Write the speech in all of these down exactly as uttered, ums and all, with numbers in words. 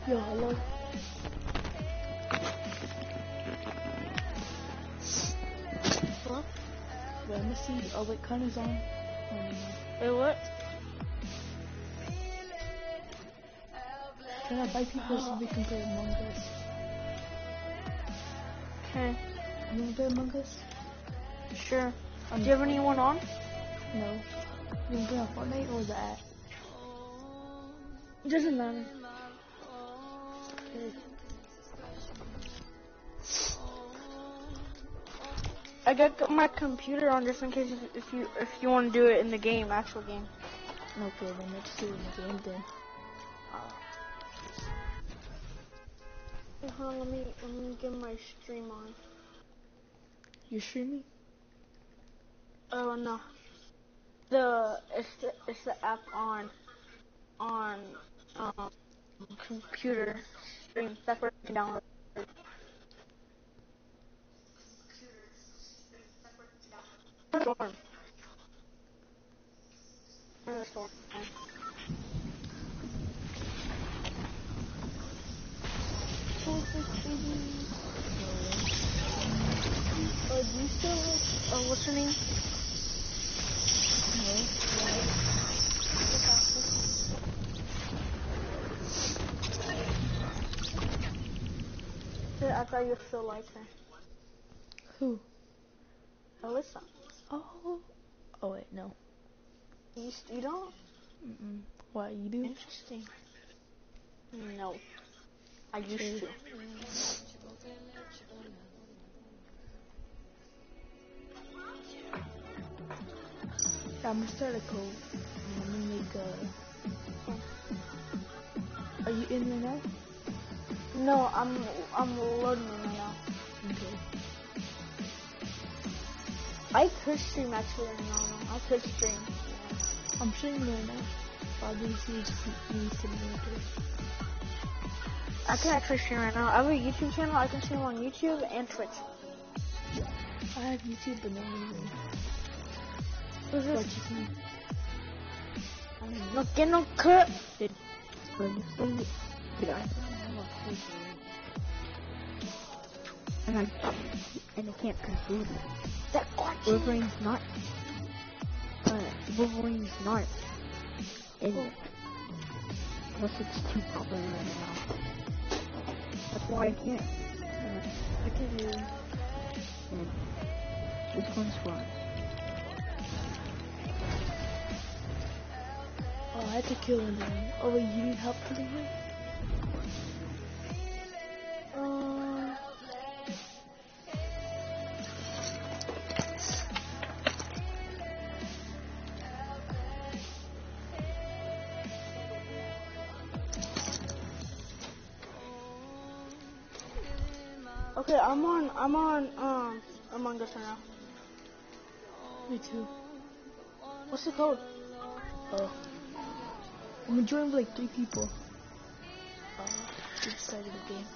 Yo, hello. What? Wait, let me see. Oh, wait, Connor's on. Um, Wait, what? Can I buy people so we can play Among Us? Okay, You wanna play Among Us? sure. On Do you have anyone on? No. You wanna play on Fortnite or the app? It doesn't matter. Okay. I got my computer on just in case if, if you if you want to do it in the game, actual game. Okay, then let's do it in the game then. Wait, hold on, let me let me get my stream on. You streaming? Oh no, the it's the it's the app on on um computer stream. That's where you can download. Storm. In the storm. Uh, do you still uh, what's her name? Yeah, I thought you still like her. Who? Alyssa. Oh. Oh wait, no. You, s- you don't? Mm-mm. Why, you do? Interesting. No. I used Okay. to. Yeah, I'm gonna start a code. I'm gonna make a... Are you in there now? No, I'm I'm loading it right now. Okay. I could stream actually right now. No, I could stream. I'm streaming right now. Probably see if you need to make it. I can actually stream right now. I have a YouTube channel. I can stream on YouTube and Twitch. I have YouTube, but no reason. Who's But this? you can... I don't know. No, get no cut. And I and I can't conclude it. That question. Wolverine's not. Uh, Wolverine's not. In it. Unless it's too popular right now. That's why I can't. Uh, I can hear you. and this one's fun. Oh, I had to kill him. Man. Oh wait, you need help killing him? Uh, okay, I'm on. I'm on. Um, Among Us right now. Me too. What's the code? Oh. I'm gonna join with like three people. Uh, this side of the game.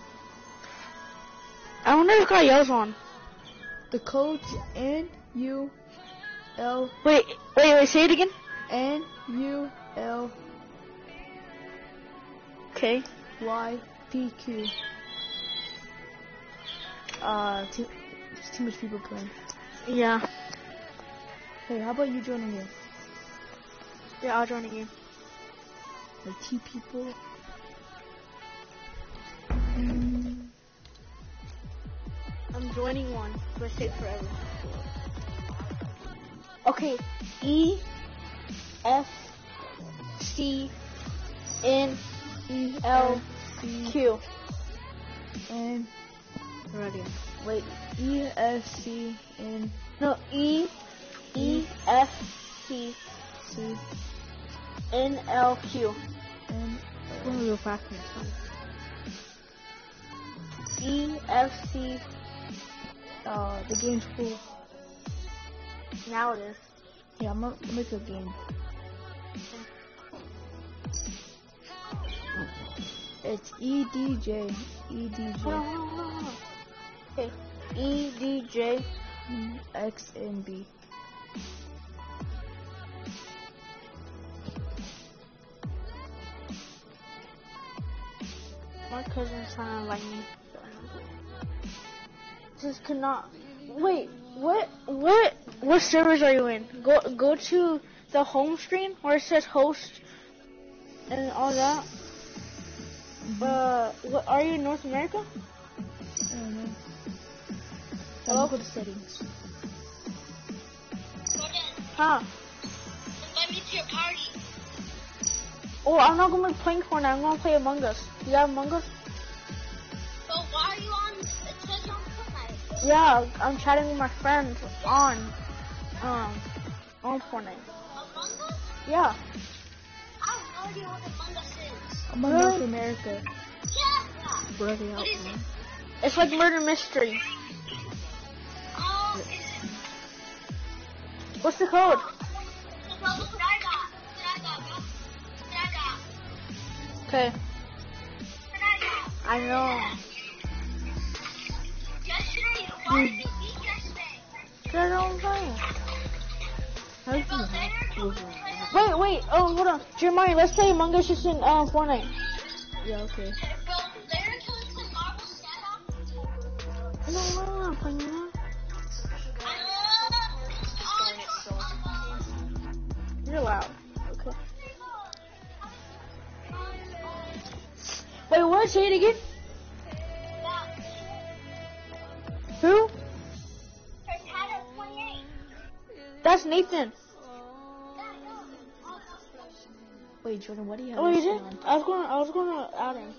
I wonder if Gael's on. The code's N U L Wait, wait, wait. Say it again. N U L Okay. Y P Q. Uh, too, there's too much people playing. Yeah. Hey, how about you joining in? Yeah, I'll join again. Like two people. I'm joining one. It's gonna take forever. Okay. E F C N E L C Q. N. Ready. Wait, E S C N No, E E F C C N L Q. N. I'm gonna go fast next time. E F C. Uh, the game's cool. Now it is. Yeah, I'm gonna make a game. It's E D J. E D Hold on, J. hold on, hold on, hold on. Okay. E D J. X N B. My cousin's trying to like me. Just cannot. Wait, what? What? What servers are you in? Go go to the home screen where it says host and all that. Mm-hmm. Uh, what, are you in North America? I don't know. Hello? Go to settings. Huh? Invite me to your party. Oh, I'm not gonna be playing Fortnite. I'm gonna play Among Us. You got Among Us? So why are you on? It says you're on Fortnite. Yeah, I'm chatting with my friends on um on Fortnite. Among Us? Yeah. I have no idea what Among Us is. I'm in Really? North America. Yeah. Where are they What out, is man? it? It's like murder mystery. Oh, is it? What's the code? Look what I got. Look what I got, bro. Look what I got. Okay. Look what I got. I know. Yesterday, why did you beat yesterday? That's what I'm saying. How did you But hack later, over? Wait, wait. Oh, hold on. Jeremiah, let's play Among Us just in uh, Fortnite. Yeah, okay. bro, later can we play Marvel Standoff? No, no, I'm not playing that. You're loud. Okay. Wait, what? Say it again. Who? That's Nathan. Wait, Jordan, what do you have? Oh, you this did? on? I was gonna, I was gonna add him.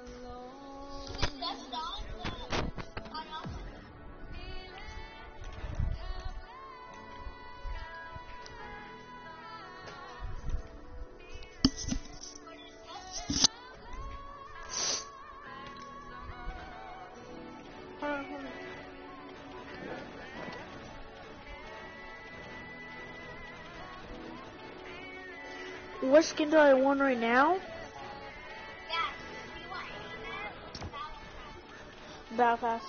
Hold on, hold on. What skin do I want right now? Battle Pass.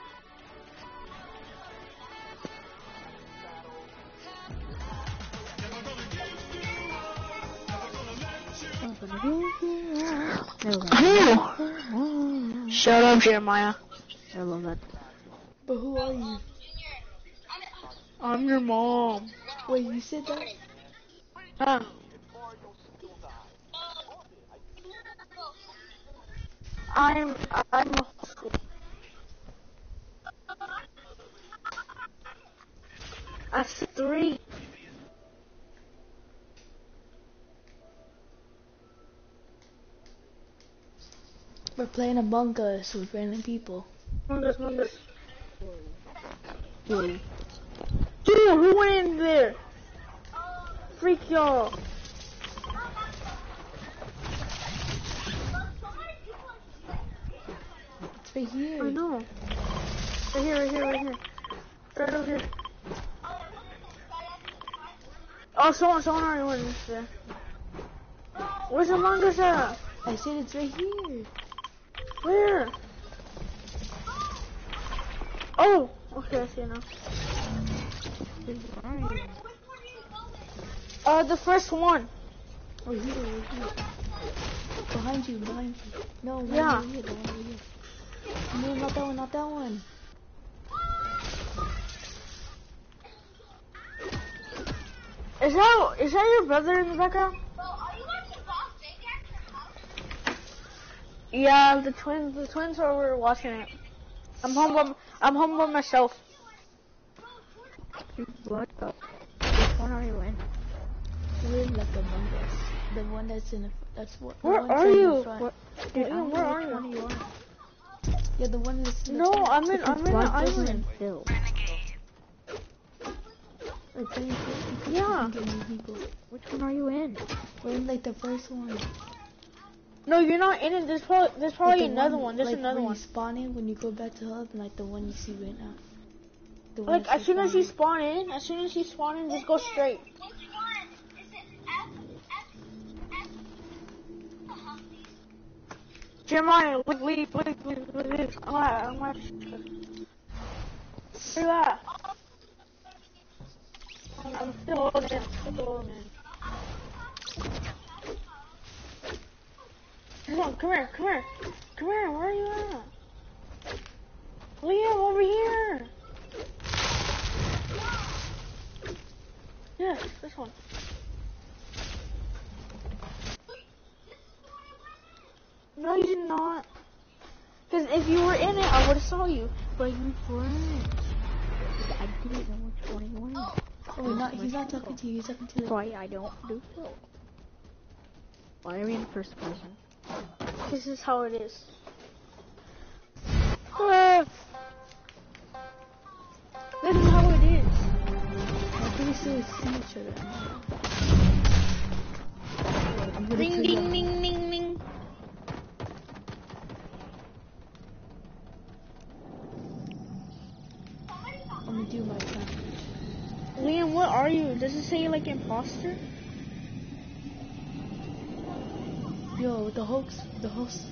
Shut up, Jeremiah. I love that. But who are you? I'm your mom. Wait, you said that? Huh? I'm, I'm a I see three. We're playing Among Us with random people. Among Us, Among Us. Who? Dude, who went in there? Freak y'all. It's right here. I know. Right here, right here, right here. Right over here. Oh, someone, someone already went in there. Where's Among Us at? I said it's right here. Where? Oh, okay, I see it now. Uh, the first one. Oh, here, right here. Behind you, behind you. No, one Yeah. right here, the one right here. No, not that one, not that one. Is that is that your brother in the background? Yeah, the twins. The twins are over watching it. I'm home by I'm home by myself. What the? Which one are you in? We're like Among Us. The one that's in the, that's what. the Where one are that's in you? the front. What? Dude, Dude, I Ian, don't where know are which you? one you are. Yeah, the one that's in the No, front. I'm in I'm in an Blood doesn't island. fill. We're playing fifty Yeah. people. Which one are you in? We're in like the first one. No, you're not in it. There's probably there's probably Like the another one. There's like another where one. you spawn in when you go back to hub, like the one you see right now. The one Like that's as soon as spawn you spawn in, as soon as you spawn in, just go straight. Which one? Is it F, F, F? Jeremiah, leave, leave, leave, leave, leave, leave. I'm at, I'm at. Where you at? I'm still holding, I'm still holding. Come on, come here, come here. Come here, where are you at? Liam, over here. Yeah, this one. No, you did not. Because if you were in it, I would have saw you. But you weren't. I didn't know which one you were. Oh, wait, not, he's not talking to you. He's talking to the... Why I don't do so. Why are we in first person? This is how it is. Ah. This is how it is. I think we still see each other. I'm gonna Ding, kill ding, you. ding, ding, ding. I'm gonna do my challenge. Liam, what are you? Does it say like imposter? Yo, the hoax, the host.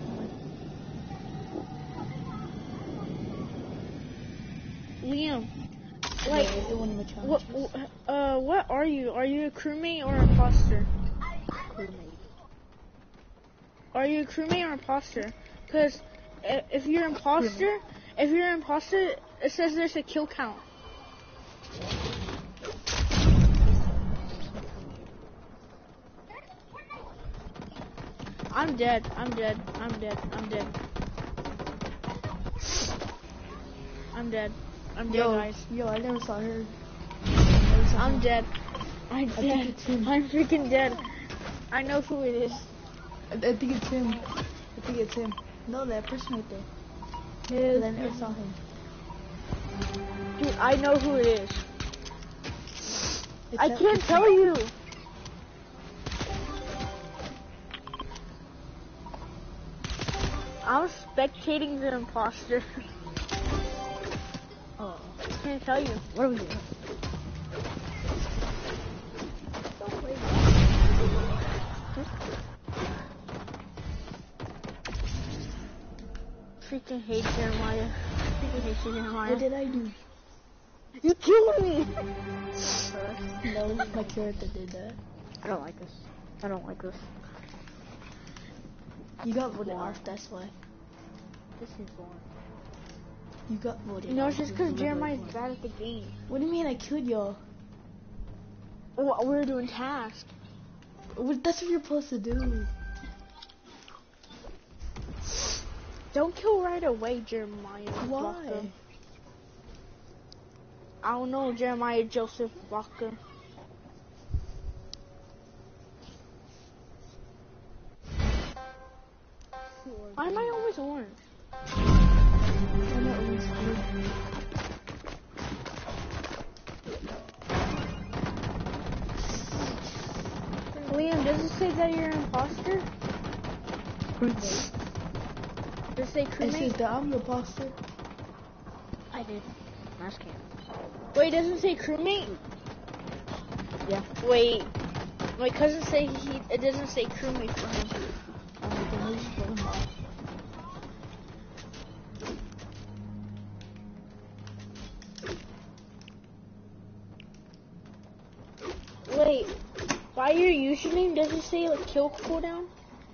Liam, like, Yeah, they wanted my what, challenges. uh, what are you? Are you a crewmate or imposter? Crewmate. Are you a crewmate or imposter? Because if you're imposter, if you're imposter, it says there's a kill count. I'm dead. I'm dead. I'm dead. I'm dead. I'm dead. I'm dead, Yo, guys. yo, I never saw her. I never saw I'm her. dead. I'm think dead. it's him. I'm freaking dead. I know who it is. I, I think it's him. I think it's him. No, that person right there. Yes. But I never saw him. Dude, I know who it is. It's I that can't person. tell you. I'm spectating the imposter. Oh, I can't tell you. what are we doing? Freaking hate Jeremiah. Freaking hate you, Jeremiah. What did I do? You killed me. No, my character did that. I don't like this. I don't like this. You got voted off, that's why. This is boring. You got voted You know, off. it's just because Jeremiah's bad at the game. What do you mean I killed y'all? Oh, we were doing tasks. What, that's what you're supposed to do. Don't kill right away, Jeremiah. Why? Walker. I don't know, Jeremiah Joseph Walker. Why am I always orange? I'm not always blue. Liam, does it say that you're an imposter? Crewmate. Does it say It says crewmate? that I'm the imposter. I did. Nice can. Wait, doesn't it say crewmate? Yeah. Wait. My cousin say he. It doesn't say crewmate for him. I'm the most fun. Wait. By your username, does it say like kill cooldown?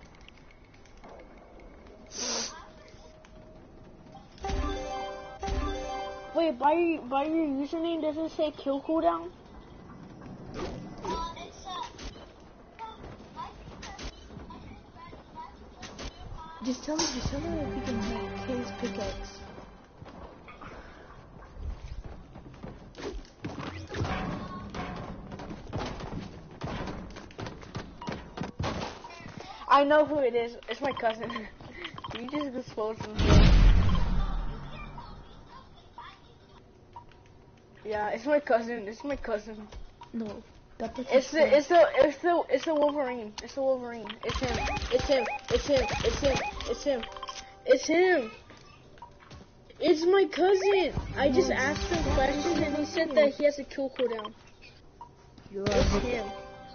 Wait, by your, by your username, does it say kill cooldown? Uh, it's, uh, Just tell me, just tell me if you can have K's pickaxe. I know who it is. It's my cousin. You just exposed him. Yeah, it's my cousin. It's my cousin. No, that person's It's the friend. it's the it's the it's the Wolverine. It's the Wolverine. It's him. It's him. It's him. It's him. It's him. It's him. It's my cousin. I just asked him questions and he said that he has a kill cooldown. You're It's a him.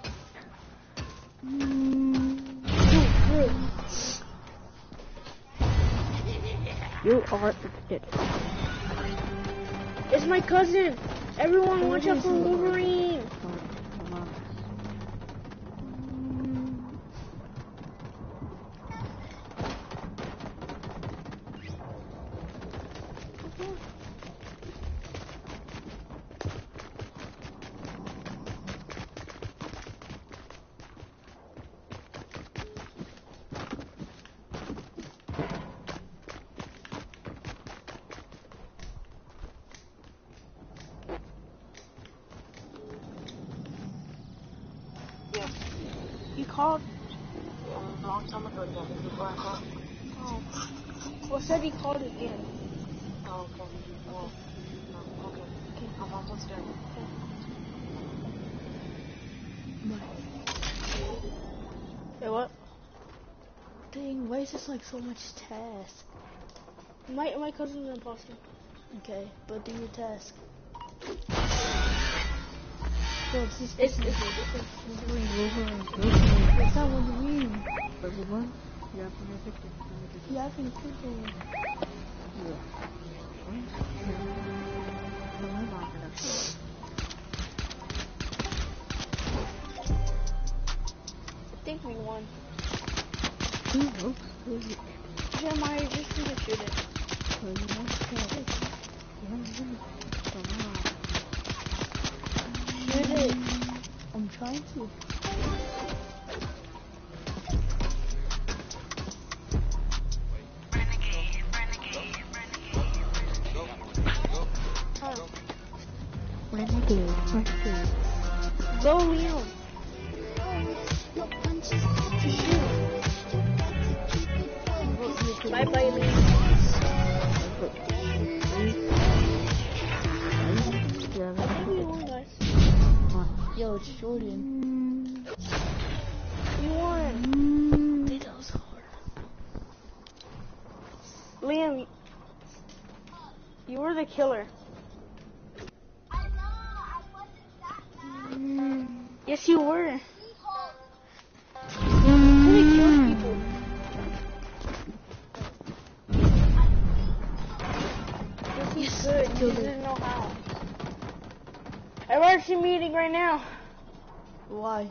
You are a kid. It's my cousin. Everyone watch out for Wolverine. Come on. one? Yeah. You called? A long time ago, yeah, before I called. Oh. Well, said he called again. Oh, okay. Well, no, okay. Okay. I'm almost done. Hey, what? Dang, why is this like so much task? My my cousin's an imposter. Okay, but do your task. Bro, it's just It's it's Wolverine, Wolverine, Wolverine. it's not what you mean. Everyone, you have to make it. You haven't killed one. Yeah. No, I'm not gonna. I think we won. Who looks good? Jeremiah, you're just gonna shoot it. So you want to get it. You haven't even come on. Shoot it. I'm trying to. Renegade, renegade. Go, Leon. Bye bye, Leon. I think we won, guys. Yo, it's Jordan. You won. Dude, that was hard. Liam, you were the killer. Yes, you were. Really killed people. Yes, he's good. He just didn't know how. Emergency meeting right now. Why?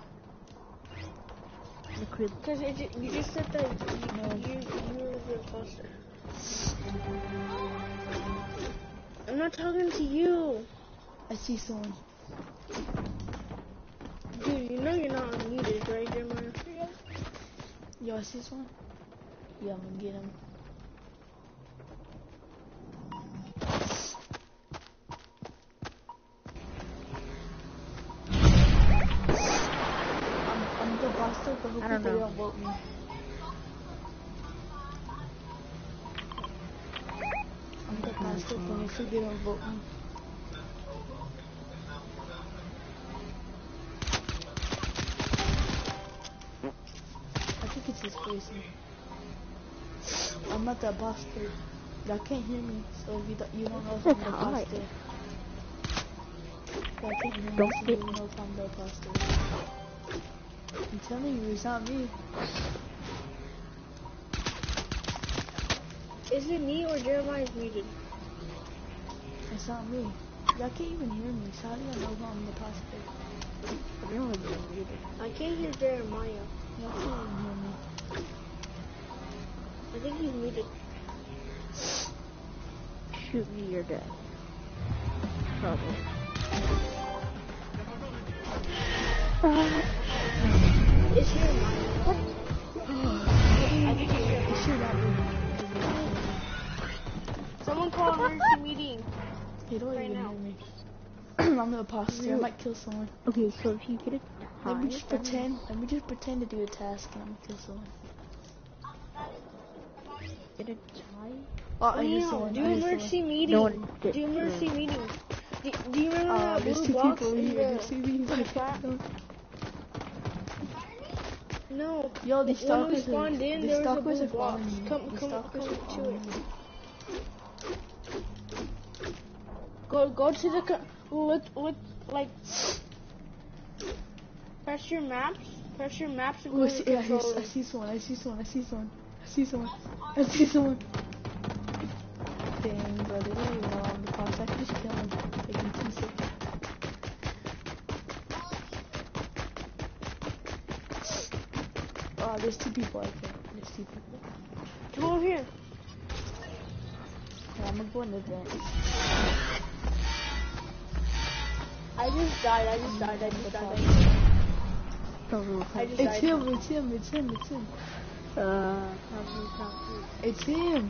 Because you just said that you, No. you, you were the imposter. I'm not talking to you. I see someone. Dude, you know you're not unmuted, right, Jeremiah? Yo, I see someone. Yeah, I'm gonna get him. I'm, I'm the boss of the hope I that don't they know. don't vote me. I'm the pastor, but hopefully they don't vote me. I think it's this person. I'm not the imposter. Y'all can't hear me, so if you don't, you don't know if I'm the That's hard. imposter. Y'all can't hear me, Don't so you get- don't know if I'm the imposter. I'm telling you, it's not me. Is it me or Jeremiah's muted? It's not me. Y'all can't even hear me, so how do y'all know if I'm the imposter? Everyone's muted. I can't hear Jeremiah. Y'all can't even hear me. I think he's muted. Shoot me, you're dead. Probably. It's Jeremiah. I think it's Jeremiah. It should not be. Someone call emergency meeting. They don't Right even now. hear me. I'm the imposter. I might kill someone. Okay, so if you get a Let me tie, just then- pretend. Let me just pretend to do a task and I'm gonna kill someone. Get a tie? Oh, I hear Leo, someone. do I hear emergency someone. meeting. No one did. Do emergency meeting. Do, do you remember Uh, that there's blue two box people over in here. the, There's two people. in the I flat? can't know. No. Yo, the When we stalkers spawned are, in, the there was a stalkers blue are following box. me. Come, The come, stalkers come are to following it. me. Go, go to the, co- look, look, like, press your maps, press your maps and Ooh, go I to see, the yeah, I, control see, I room. see someone. I see someone. I see someone. I see someone. I see someone. Dang, bro, they don't even know I'm the boss. I can just kill him. Take him two seconds. Oh, there's two people. I think there's two people. Come over here. Yeah, I'm gonna go in advance. I just died. I just died. I just died. I just It's died. him, it's him, it's him, it's him. Uh, It's him.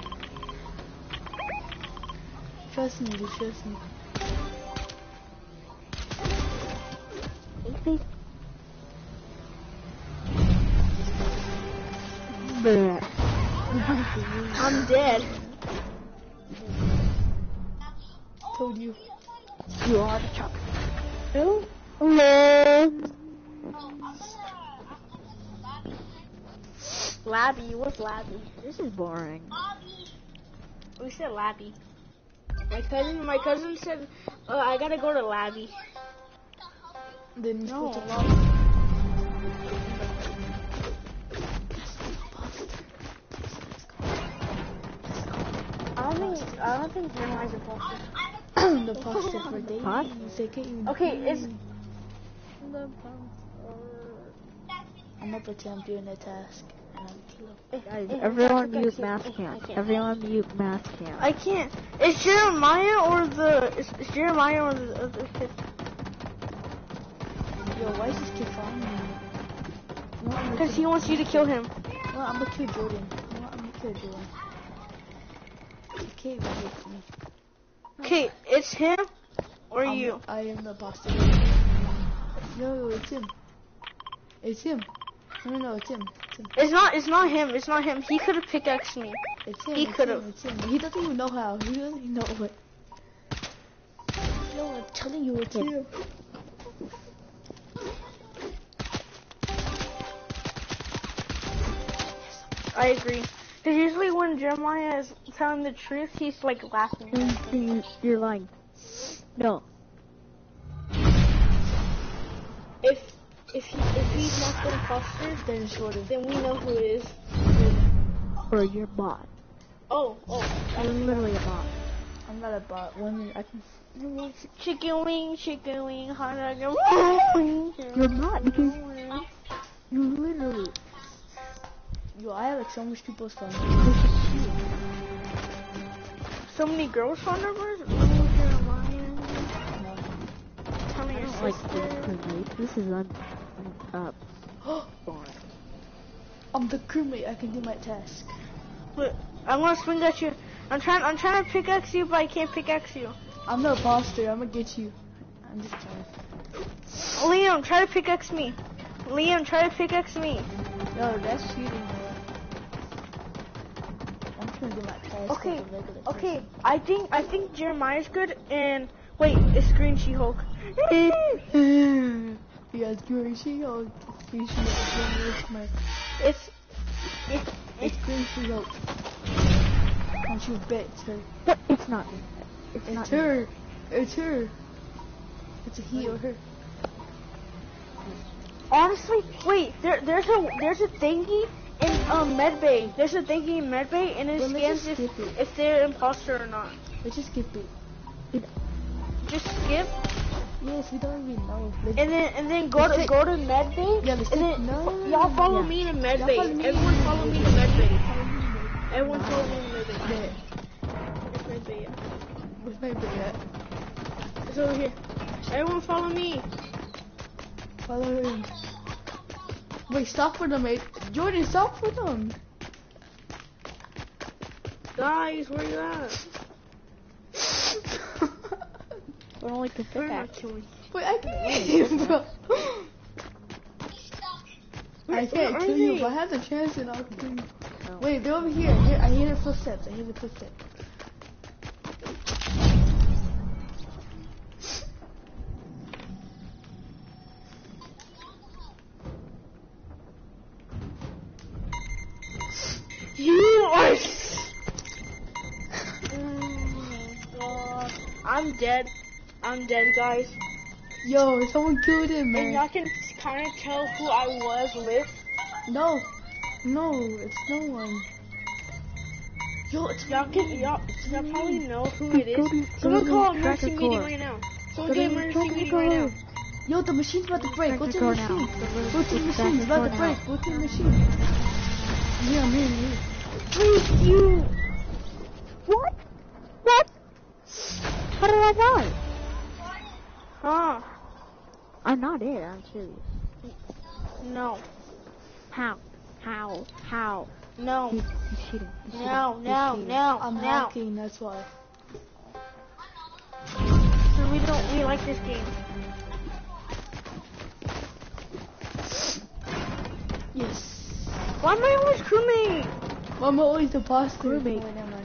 Trust me, just trust me. I'm dead. Told you. You are the chop. Who? Hello. Labby. What's Labby? This is boring. We said Labby. My cousin. My cousin said, uh, "I gotta go to Labby." Then you No. supposed to I don't think. I don't think Jeremiah's imposter. the pasta for days. What? They can't even Okay, do it's. it. I'm gonna pretend I'm doing a task. And I'm killing. Guys, Eh, eh, everyone okay, mute okay, mass okay, cam. okay. Everyone mute mass cam. I can't. It's Jeremiah or the. It's, it's Jeremiah or the other kid. Yo, why is this kid following me? You know, I'm gonna Because kill- he wants you to kill him. You know, I'm gonna kill Jordan. You know, I'm gonna kill Jordan. He can't even hit me. Okay, it's him or I'm- you. I am the imposter. No, it's him. It's him. No, no, no, it's him. It's him. It's not. It's not him. It's not him. He could have pickaxed me. It's him. He it's could've. him, It's him. He doesn't even know how. He doesn't even know what. Yo, I'm telling you, it's him. I agree. Because usually when Jeremiah is telling the truth, he's like laughing. You- You're lying. No. If if he if he's not the imposter, Then it's Jordan. then we know who it is. Or you're bot. Oh, oh. I'm literally a bot. I'm not a bot. One minute, I can. Chicken wing, chicken wing, hot dog. You're not because you literally. Yo, I have like so much people's phone. So many girls' phone numbers? Oh, Jeremiah. No. Tell me I your don't like sister. this crewmate. This is un. Uh, boring. I'm the crewmate. I can do my task. Wait, I'm gonna swing at you. I'm trying. I'm trying to pickaxe you, but I can't pickaxe you. I'm the imposter. I'm gonna get you. I'm just trying. Liam, try to pickaxe me. Liam, try to pickaxe me. Yo, that's cheating, man. I'm trying to do my task. Okay, like a regular okay. person. I think I think Jeremiah's good. And wait, it's Green She-Hulk. Yeah, it's Green She-Hulk. It's Green She-Hulk. It's my. It's it's It's Green She-Hulk. Don't you bet it's her. But it's not. It's, It's not. her. It's her. It's a he or her. honestly wait. There there's a there's a thingy in um medbay. There's a thingy in medbay, and it Well, let's scans just if skip it. if they're imposter or not. Let's just skip it. Just skip Yes, we don't even know. Let's and then and then go to Let's go to medbay. Yeah, let's and take- then no, no, no, y'all no, follow yeah. me to Y'all medbay. follow me. Everyone follow me to medbay. Everyone follow me to medbay. Bet. It's medbay, yeah. Where's my bed at? It's over here. Everyone follow me. Follow him. Wait, stop for them, mate. Jordan, stop for them. Guys, where you at? I don't like the We're not pickaxe. killing. Wait, I can kill you, bro. I can't Where kill are you, they? but I have the chance and I'll kill you. No. Wait, they're over here. I hear, I hear their footsteps. I hear the footsteps. You are. s- Oh my god. I'm dead. I'm dead, guys. Yo, someone killed him, And man. y'all can kind of tell who I was with. No, no, it's no one. Yo, it's Y'all can y'all, y'all probably know who it Go is. to- Someone go to call the emergency tracker meeting core. right now. Go Someone to get the emergency tracker meeting right now. core. Yo, the machine's about to break. Go to the Tracker core machine. now. Go to the It's machine. It's about to back break. now. Go to the machine. Yeah, I'm here, I'm here. Please, you. What? What? not it. I'm serious. No. How? How? How? No. He's, he's cheating. He's cheating. No, He's no, cheating. no, I'm no. hacking, that's why. So we don't, we like this game. Yes. Why am I always crewmate? I'm always the boss. Crewmate. Wait, never mind.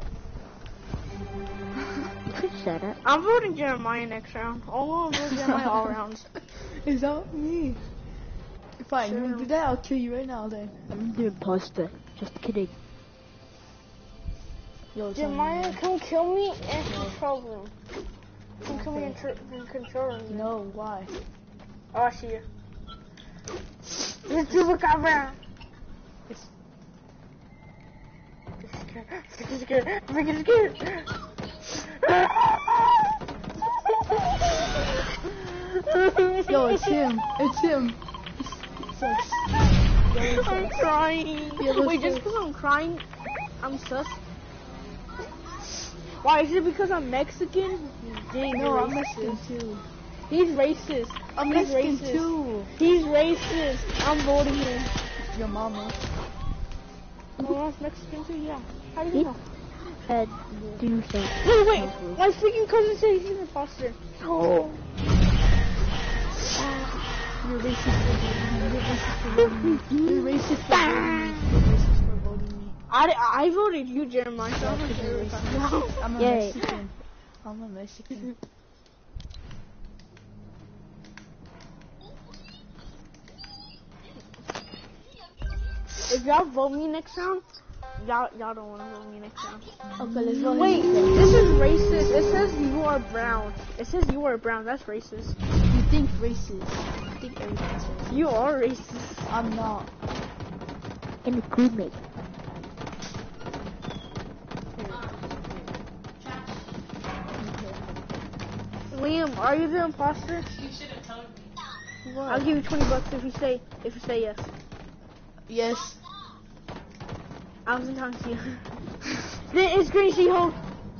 You could say that. I'm voting Jeremiah next round. I'll vote Jeremiah all rounds. Is that me? Fine, you Sure. wanna do that? I'll kill you right now then. I'm the imposter. Just kidding. Yo, it's Jeremiah, on come kill me in control room. Come kill me in, tr- in control room. me. No, why? Oh, I see you. Let's do the camera. It's Freaking scared. Freaking scared. Yo, it's him. It's him. It's us. I'm crying. Yeah, let's Wait, just go. because I'm crying, I'm sus. Why? Is it because I'm Mexican? Dang, No, you're I'm racist. Mexican too. He's racist. I'm He's Mexican racist. too. He's racist. I'm voting him. Your mama. Oh, that's Mexican too. Yeah. How do you know? Uh, do so. Wait, wait. My freaking cousin said he's an imposter. Oh. You're racist for voting me. You're racist for voting me. You're racist for voting me. I, I voted you, Jeremiah. So I'm Yeah, not 'cause you're sure. racist. I'm a Yay. Mexican. I'm a Mexican. If y'all vote me next round, y'all y'all don't want to vote me next round. Okay, let's vote. Wait, this is racist. It says you are brown. It says you are brown. That's racist. You think racist? I think everything's racist. You are racist. I'm not. In the crewmate. Liam, are you the imposter? You should have told me. I'll give you twenty bucks if you say if you say yes. Yes. I wasn't talking to you. It's Green She-Hulk.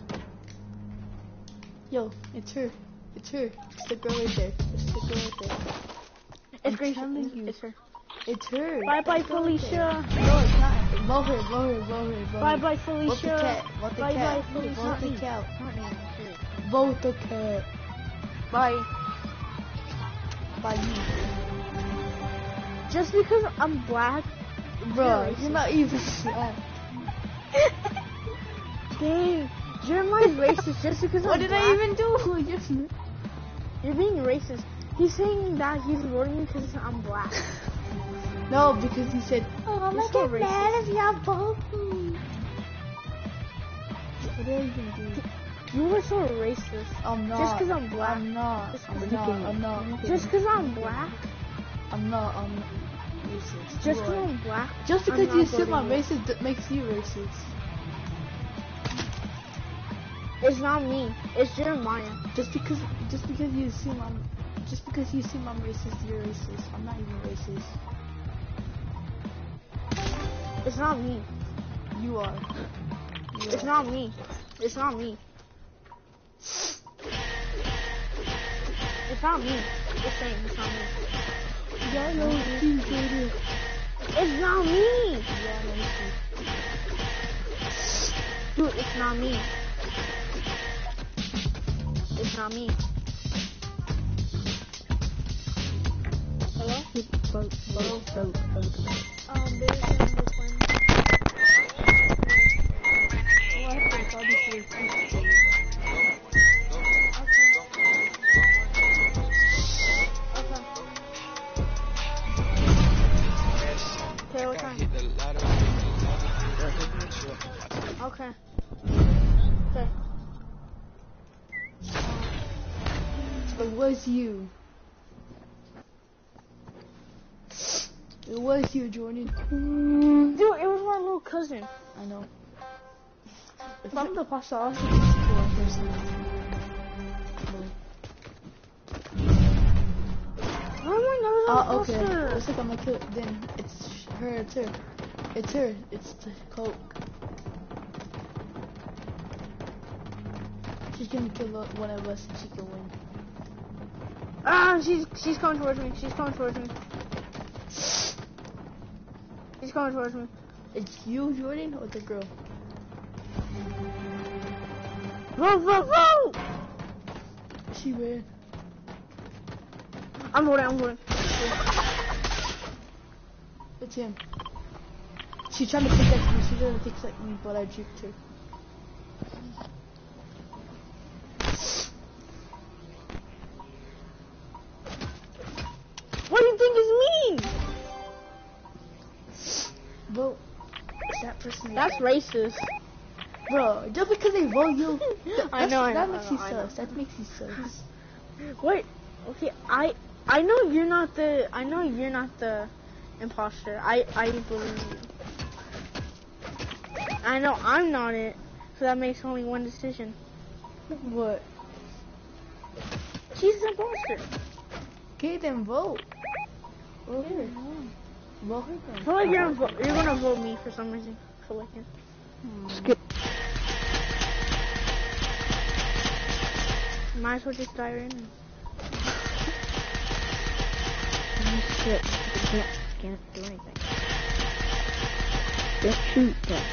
Yo, it's her. It's her. It's the girl right there. It's the girl right there. It's I'm Green. telling you. It's her. It's her. Bye bye It's the girl right there. Felicia. No, it's not. Vote her. Vote her. Vote her. Vote Bye her. bye Vote the Felicia. cat. Vote the Bye cat. bye Felicia. Vote the cat. Not me. I'm serious. Vote the cat. Bye. By you. Just because I'm black. Bro, You're you're not even black. Dang. Jeremiah's racist just because What I'm did black. I even do? Just You're being racist. He's saying that he's voting me because I'm black. no, because he said, "Oh, I'm You're not so get mad racist. if y'all vote me." What did I even do? You were so racist. I'm not. Just 'cause I'm black. I'm not. Just I'm 'cause not. I'm I'm not. Just because I'm black. I'm not. I'm not racist. Just You because are. I'm black. Just I'm because not you assume voting I'm you. racist that makes you racist. It's not me. It's Jeremiah. Just because, just because you assume I'm, just because you assume I'm racist, you're racist. I'm not even racist. It's not me. You are. You It's are. not me. It's not me. It's not me. It's saying it's not me. Yeah, no, you did it. It's not me. Yeah, no, you Dude, it's not me. It's not me. Hello? Vote, vote, vote, vote, vote. Um, there's another one. Oh, I have to probably say it. Okay, what time? Okay. Okay. It was you. It was you, Jordan. Dude, it was my little cousin. I know. If I'm the pasta, I'll take this for one person. How am I not Oh, an okay. imposter? Looks like I'm gonna kill. Then it's her. It's her. It's her. It's the Coke. She's gonna kill one of us and she can win. Ah, she's she's coming towards me. She's coming towards me. She's coming towards me. It's you, Jordan, or the girl? Vote, vote, vote! She ran. I'm voting, I'm voting. It's him. She's trying to protect me. She's trying to protect me, but I juked her. What do you think is me? Vote. That person. That's racist. Bro, just because they vote you, th- I know, I that know, makes I you know, I know. sus. That makes you sus. Wait, okay, I I know you're not the I know you're not the imposter. I I believe you. I know I'm not it, so that makes only one decision. What? She's the imposter. Okay, then vote. Vote her. Vote her I then. feel like you're vo- you're gonna vote me for some reason. I feel like it. Skip. Might as well just die right now. Skip. You can't, can't do anything. Just shoot them.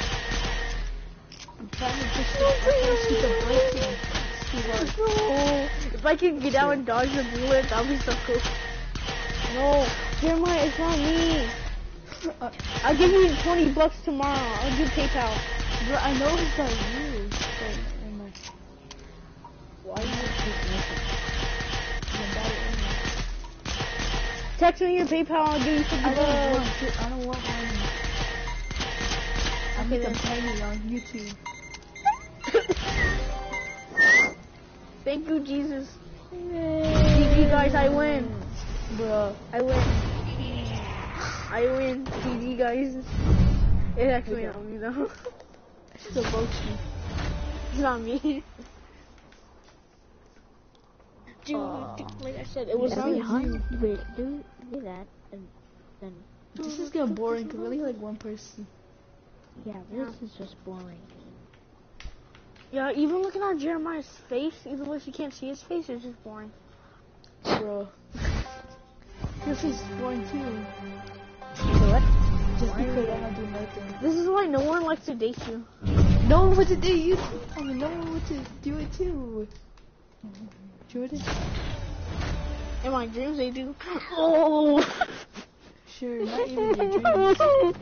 I'm trying to push the button. She's a breaking. She was. No. If I could get out and dodge the bullet, that'd be so cool. No, Jeremiah, it's not me. Uh, I'll give you twenty bucks tomorrow. I'll do PayPal. bro, I know it's not you. So, never mind. Why do you keep missing? I'm about it anyway. Text me your PayPal. I'll give you fifty I don't bucks. want to. I don't want money. I'm Okay, making then. penny on YouTube. Thank you, Jesus. G G, guys, I win. Bro. I win. I win. G G, guys. It's actually not me, though. Still vote you. It's not me. Dude, Aw. like I said, it was That'd not be you. hard. Wait, do, do that, and then, This is getting boring because we only like one person. yeah, this is just boring. Yeah, even looking at Jeremiah's face, even if you can't see his face, it's just boring. Bro. This is boring too. What? Just because I'm not doing nothing. This is why no one likes to date you. No one wants to do you. I mean, no one wants to do it too. Jordan? In my dreams, they do. Oh! Sure, not even your dreams.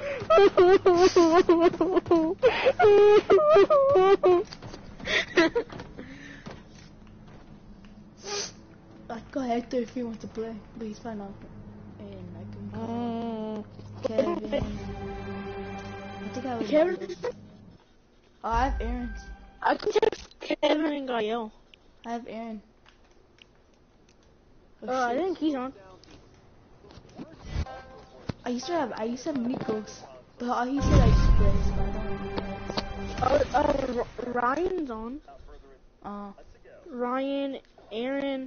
I got Hector if he wants to play, but he's fine now. And I can call Kevin. I think I have Kevin? Oh, I have Aaron. I can text Kevin and Gael. I have Aaron. Oh, Uh, I shit. think he's on. I used to have I used to have Nikos, but uh, he said I splits, but I don't know. Uh, uh, R- Ryan's on. Uh, Ryan, Aaron.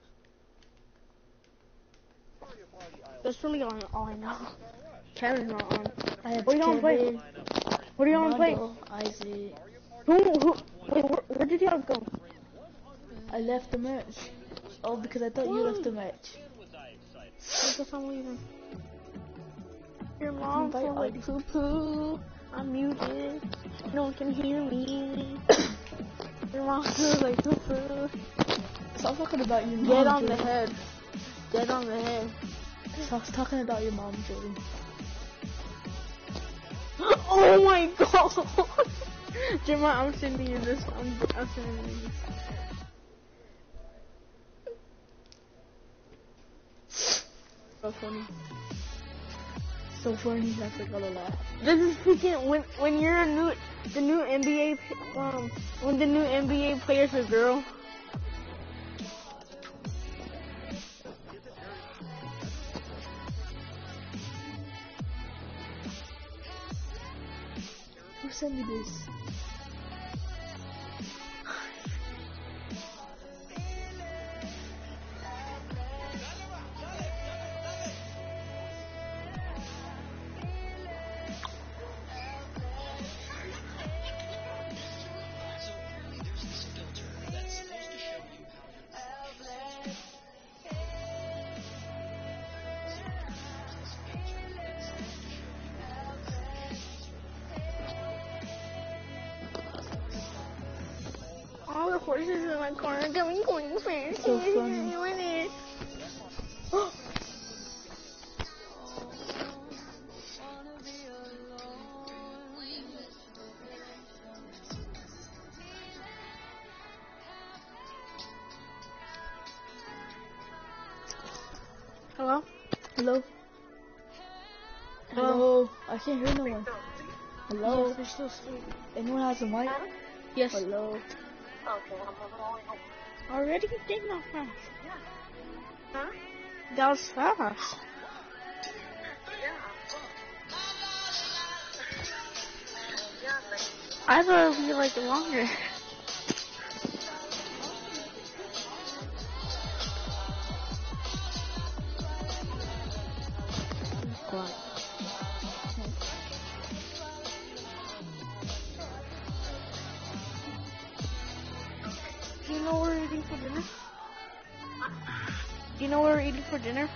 That's really all, all I know. Kevin's not on. I have What do you want to play? Kevin, What do you want to play? Mondo, Isaac. Who, who, wait, where, where did y'all go? I left the match. Oh, because I thought you left the match. I guess I'm leaving. Your mom invite feel like Audie. poo poo. I'm muted. No one can hear me. Your mom feels like poo poo. Stop talking about your mom. Get on the Jordan. head. Get on the head. Stop talking about your mom, Jordan. Oh my god! Jemma, I'm sending you this. I'm, I'm sending you this. So funny. So funny, I forgot a lot. This is freaking when when you're a new the new N B A p- um when the new N B A player's a girl. Who sent me this? horses in my car are coming going fast. So funny. Hello? Hello? Hello? I can't hear no one. Hello? Yes, they're still asleep. Anyone has a mic? Yes. Hello? Already? Did not fast. Huh? That was fast. I thought it would be like longer. Quiet. Do you know what we're eating for dinner? Do you know what we're eating for dinner?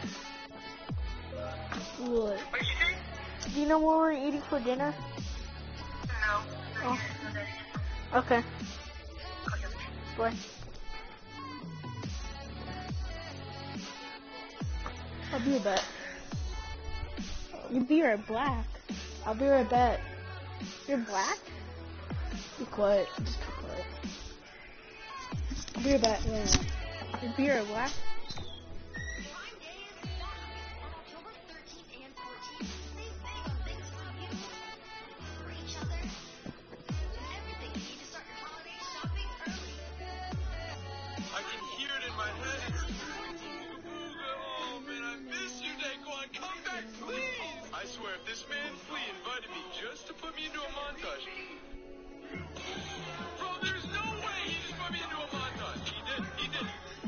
What? Do you know what we're eating for dinner? No. Oh. Okay. Bye. I'll be right back. Your beer are black. I'll be right back. You're black? Be quiet. Just be quiet. I'll be right back. Yeah. Your beer are black? I can hear it in my head. Oh man, I miss you, Daquan. Come back, please. I swear, if this man Flea invited me just to put me into a montage. Bro, there's no way he just put me into a montage. He did. He did.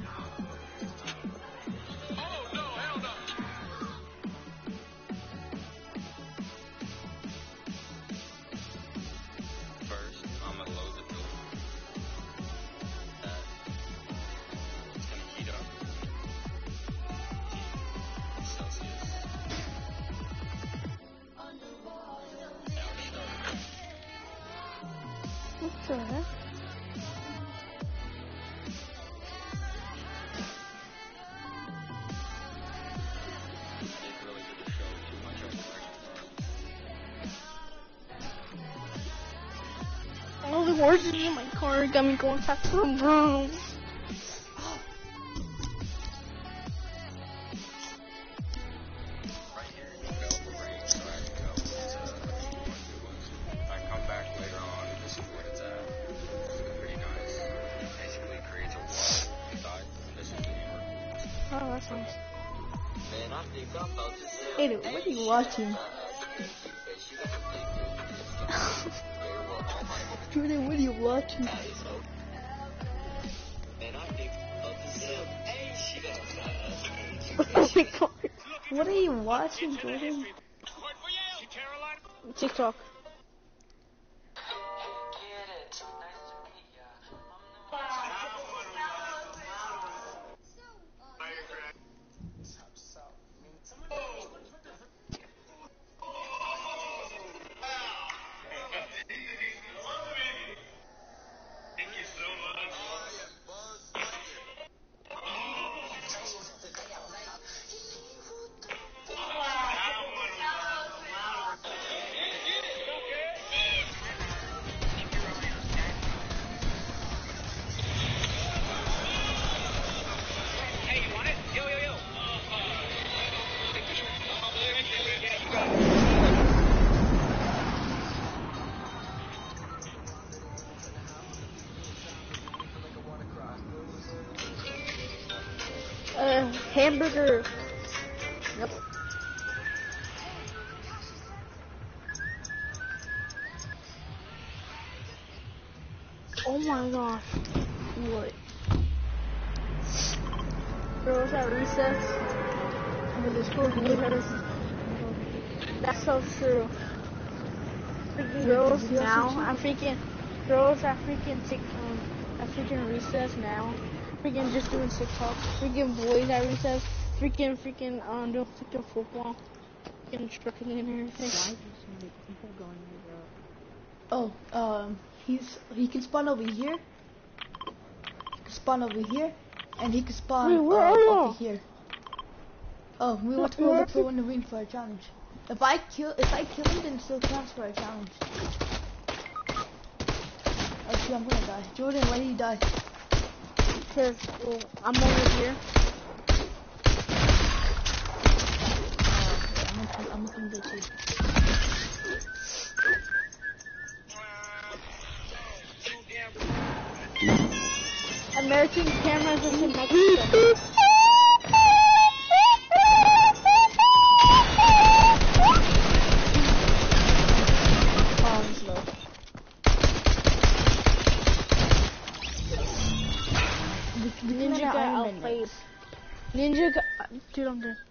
Oh no, hell no. First, I'm gonna load the door. That it's gonna heat up. Celsius. What's that? It really didn't show too much of the All the horses in my car got me going fast. Vroom, vroom. right here. Fell for rain, so I had to go to a few more good ones. I come back later on, and this is where it's at. It's pretty nice. Basically creates a wall inside, and this is the door. Oh, that's nice. Man, I think I'm about to say. Hey, dude, what are you watching? Jordan, what are you watching? Man, I think I'm about to say. Hey, she got Oh my god. What are you watching, Jordan? TikTok. Uh, hamburger. Yep. Oh my gosh. What? Girls at recess. I'm in the school. That's so true. Freaking girls now. I'm freaking girls at freaking tick um at freaking recess now. Freaking just doing TikTok. Freaking boys at recess. Freaking freaking um doing freaking football. Freaking trucking and everything. Why is there so many people going over? Oh, um, he's he can spawn over here. spawn over here, and he could spawn Wait, where uh, are you? over here. Oh, we want to go look for one to win for our challenge. If I kill, if I kill him, then it still counts for our challenge. Oh shoot, I'm gonna die. Jordan, why did you die? Cause well, I'm over here. I'm gonna, I'm gonna get you. American cameras are in Mexico. Ninja got outplayed. Ninja got. Dude, I'm dead.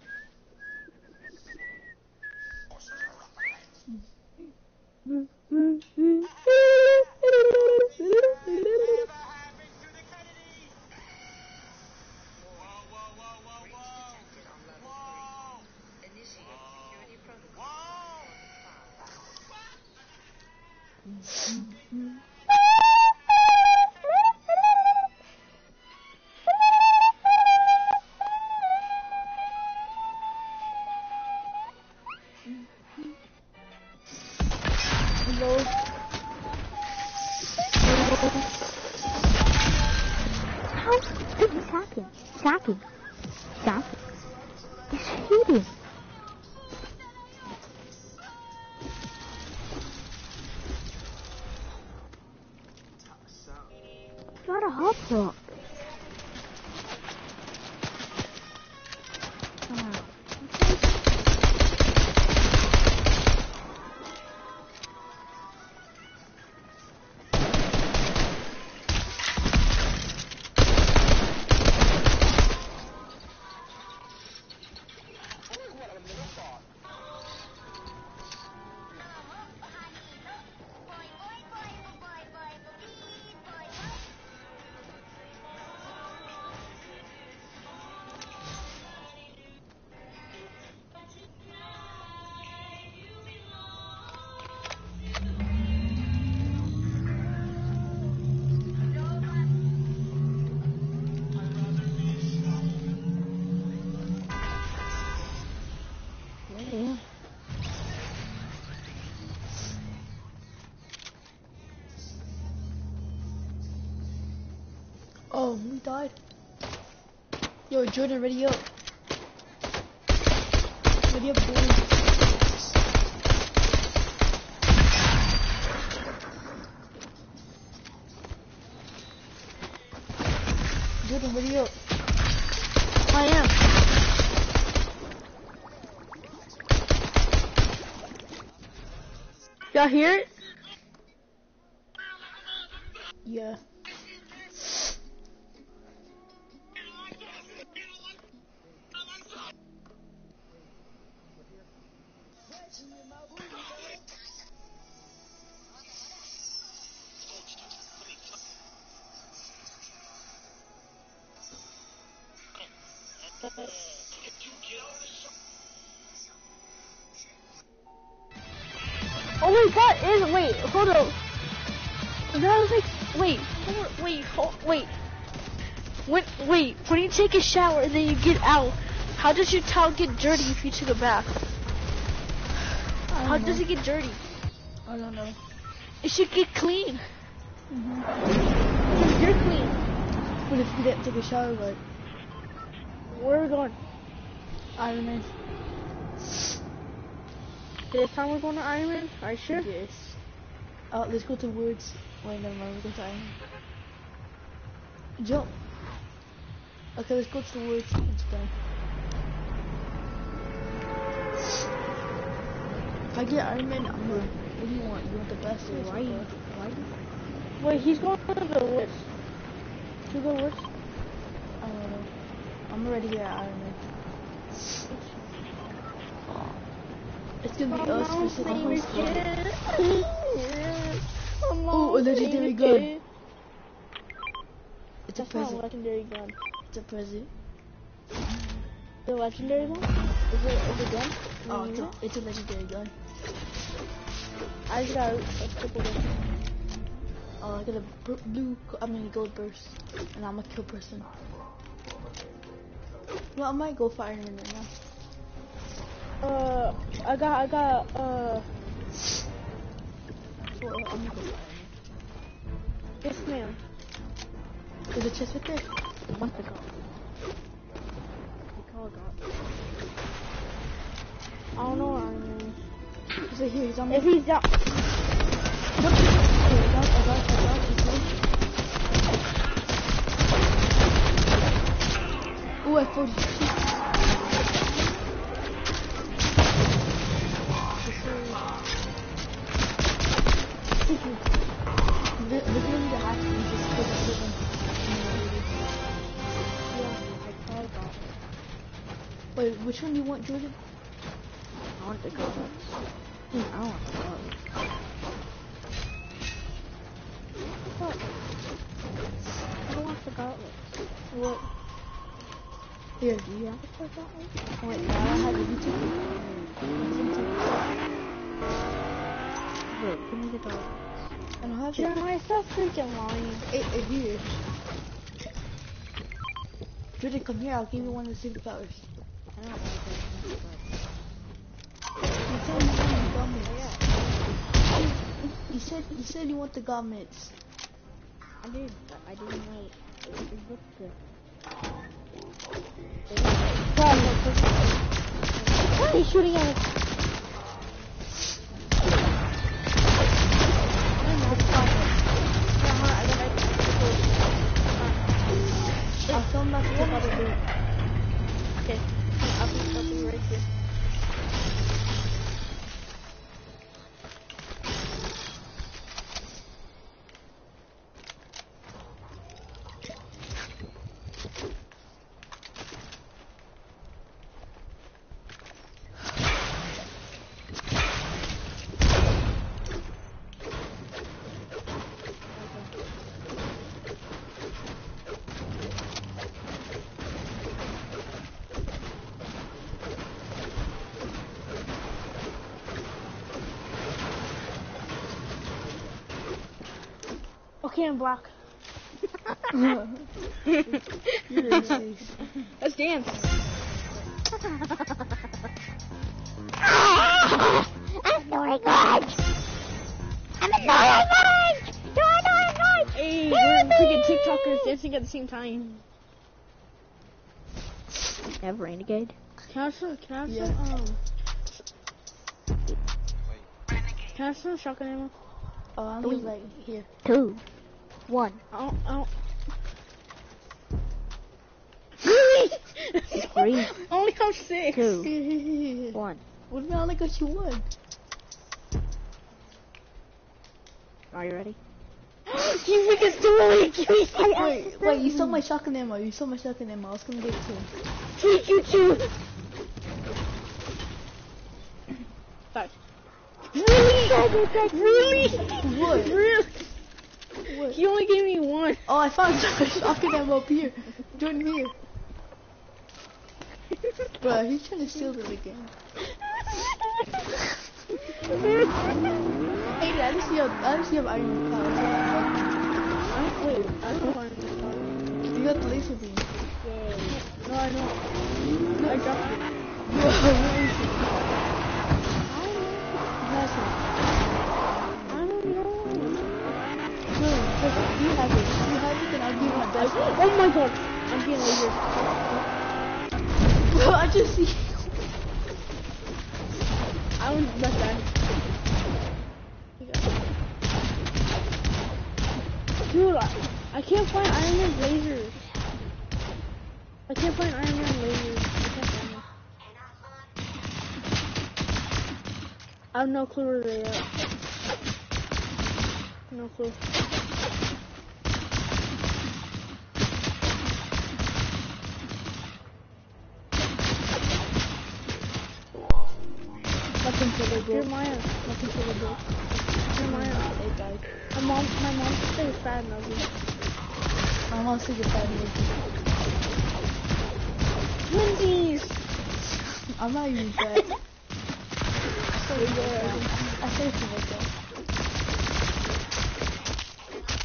How? Dude, he's hacking. He's hacking. He's hacking. He's cheating. Got a hop rock. Oh, we died. Yo, Jordan, ready up. Ready up, boys. Jordan, ready up. I am. Y'all hear it? Yeah. Oh wait, that is, wait, hold up. That was like, wait, hold, wait, hold, wait. When, wait, when you take a shower and then you get out, how does your towel get dirty if you took a bath? How know. does it get dirty? I don't know. It should get clean. Mm-hmm. You're clean. What if you didn't take a shower, like Where are we going? Iron Man? This time we're going to Iron Man? Are you sure? Yes. Uh, let's go to Woods. Wait, never mind, we're going to Iron Man. Jump. Okay, let's go to the Woods instead. If I get Iron Man, I'm gonna. What do you want? You want the best or Why? the Why? Wait, he's going to the woods. To the woods? I don't know. I'm already here at Iron Man. It's gonna be us versus the whole squad. Ooh, a legendary gun. It's a That's not a present. legendary gun. It's a present. The legendary one? Is it, is it gun? Oh, it's a, it's a legendary gun. I just got a triple gun. Oh, I got a br- blue, I mean gold burst, and I'm a kill person. Well, I might go for Iron Man right now. Uh, I got, I got, uh, Well, I'm gonna go for Iron Man. yes ma'am. There's a chest right there. A month ago. We call God. I don't know where Iron Man is. He's right here. He's on me. If he's down, What? Okay, I got, I got, I got. He's low. Ooh, I forty. Literally the half of me just put it in. Yeah, I call God. Wait, which one do you want, Jordan? I want the gauntlets. I want the gauntlets. What? I don't want the gauntlets. What? Here. Do you have the gauntlets? Wait, no, I don't have it. You took it. Wait, give me the gauntlets. I don't have it. Jeremiah, stop freaking lying. It, it here. Jordan, come here. I'll give you one of the superpowers. I don't want the You said you want the gauntlets. You said you said you want the gauntlets. I did, but I didn't know it, it looked good. Why are you shooting at us? I'll film that to take out the loot. Okay, I'll be, I'll be right here. Okay, I'm black. You're racist. Let's dance. I'm annoying orange! I'm annoying orange! Do I know orange? Hey, we're freaking TikTokers dancing at the same time. Have renegade? Can I have some, can I have Yeah. some, um, can I have some shotgun ammo? Oh, I'm just like here. Two. One. I don't, I don't. Three. I only have six. Two. Here, here, here, here. One. What about I only got you one? Are you ready? You freaking stole it. Wait, wait, you stole my shotgun ammo. You stole my shotgun ammo. I was gonna give it to him. Take you two. Sorry. Really? Really? What? Really? What? He only gave me one. Oh, I found my shotgun ammo up here. Jordan here. Bro, he's trying to steal it again. Hey, I just see a, I just see a Iron Man power. I don't, wait, I don't find this one. You got the laser beam. No, I don't. I dropped it. Bro, where is it? He has it. I don't know. Jordan, Jordan, you have it. You have it, then I'll give you my best one. Oh my god. I'm getting laser. Bro, I just see. I was left side. Dude, I, I can't find Iron Man lasers. I can't find Iron Man lasers. I can't find them. I have no clue where they are. No clue. Nothing till they broke. Jeremiah. Nothing till they broke. Jeremiah. They died. My mom, my mom said it's bad and ugly. My mom said it's bad movie. Twinsies! I'm not even bad. So good. I say it to myself.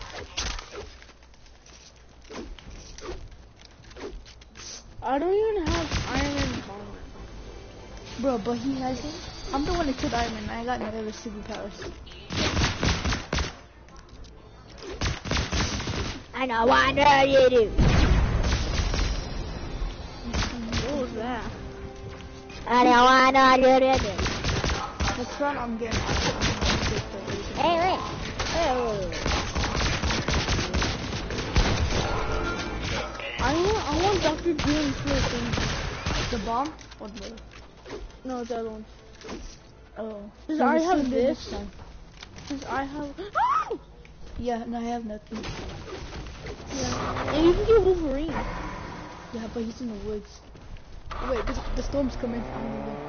I don't even have Iron Man's armor. Bro, but he has it. I'm the one that killed Iron Man. I got no other superpowers. I know what know you do. What was that? I know what know you do. Next round, I'm getting. I'm gonna get the laser. Hey, wait. Oh. I want, I want Doctor Doom to a thing. The bomb or the? No, the other one. Oh. Does No, I it's have still good this? next time. Since I have. Yeah, no, I have nothing. Yeah. And you can get Wolverine. Yeah, but he's in the woods. Wait, the, the storm's coming. I'm gonna go.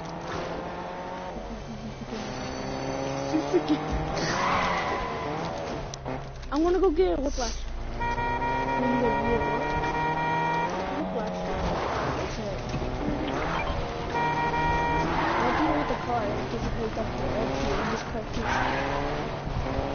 I want to go get Whiplash. I'm gonna go real what? Whiplash. I'll deal with the car because it plays up the L P in this car too.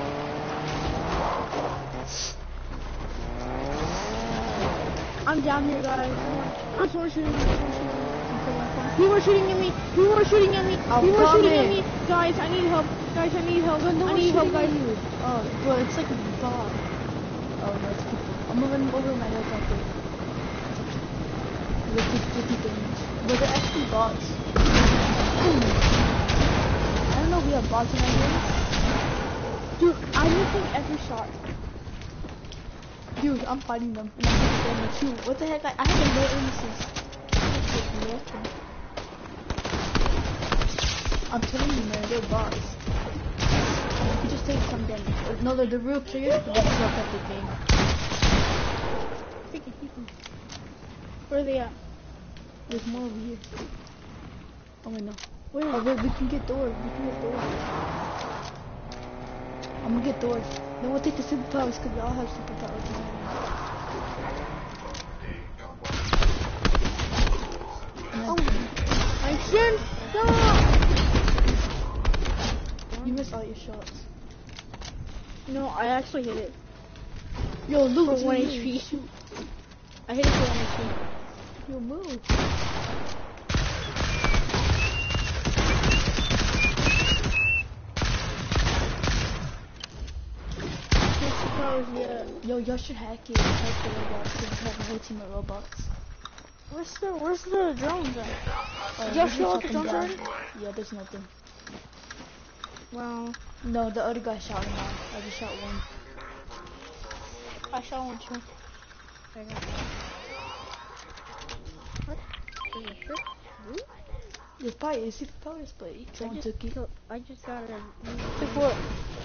I'm down here, guys. I'm someone shooting me. People are shooting at me. People are shooting at me. I'm People are shooting at coming. me. Guys, I need help. Guys, I need help. No I one's need help, shooting at guys. you. Oh, bro, it's like a bomb. Oh no, it's people. I'm moving over my helicopter. With fifty damage. But they're actually bots. I don't know if we have bots in our game. Dude, I'm missing every shot. Dude, I'm fighting them. And I'm getting damage too. What the heck? I, I have no aim assist. I'm telling you, man, they're bots. You just take some damage. No, they're the real players, but they suck at the game. Freaking people. Where are they at? There's more over here. Oh wait, no. Wait, oh wait, we can get Thor. We can get Thor. I'm gonna get Thor. Then we'll take the superpowers because we all have superpowers. Oh, my shin! No! You missed all your shots. No, I actually hit it. Yo, Luke, For it's one me. H P. I hit it for one H P. Yo, move. Yeah. Yo, y'all should hack it. Hack the robots. So we have a whole team of robots. Where's the Where's the drones at? Oh, Did y'all we shoot all just the shot them drones down. already? Yeah, there's nothing. Well, No, the other guy shot him off. I just shot one. I shot one too. There's probably a superpowers, but someone took it. I just got a. Took what?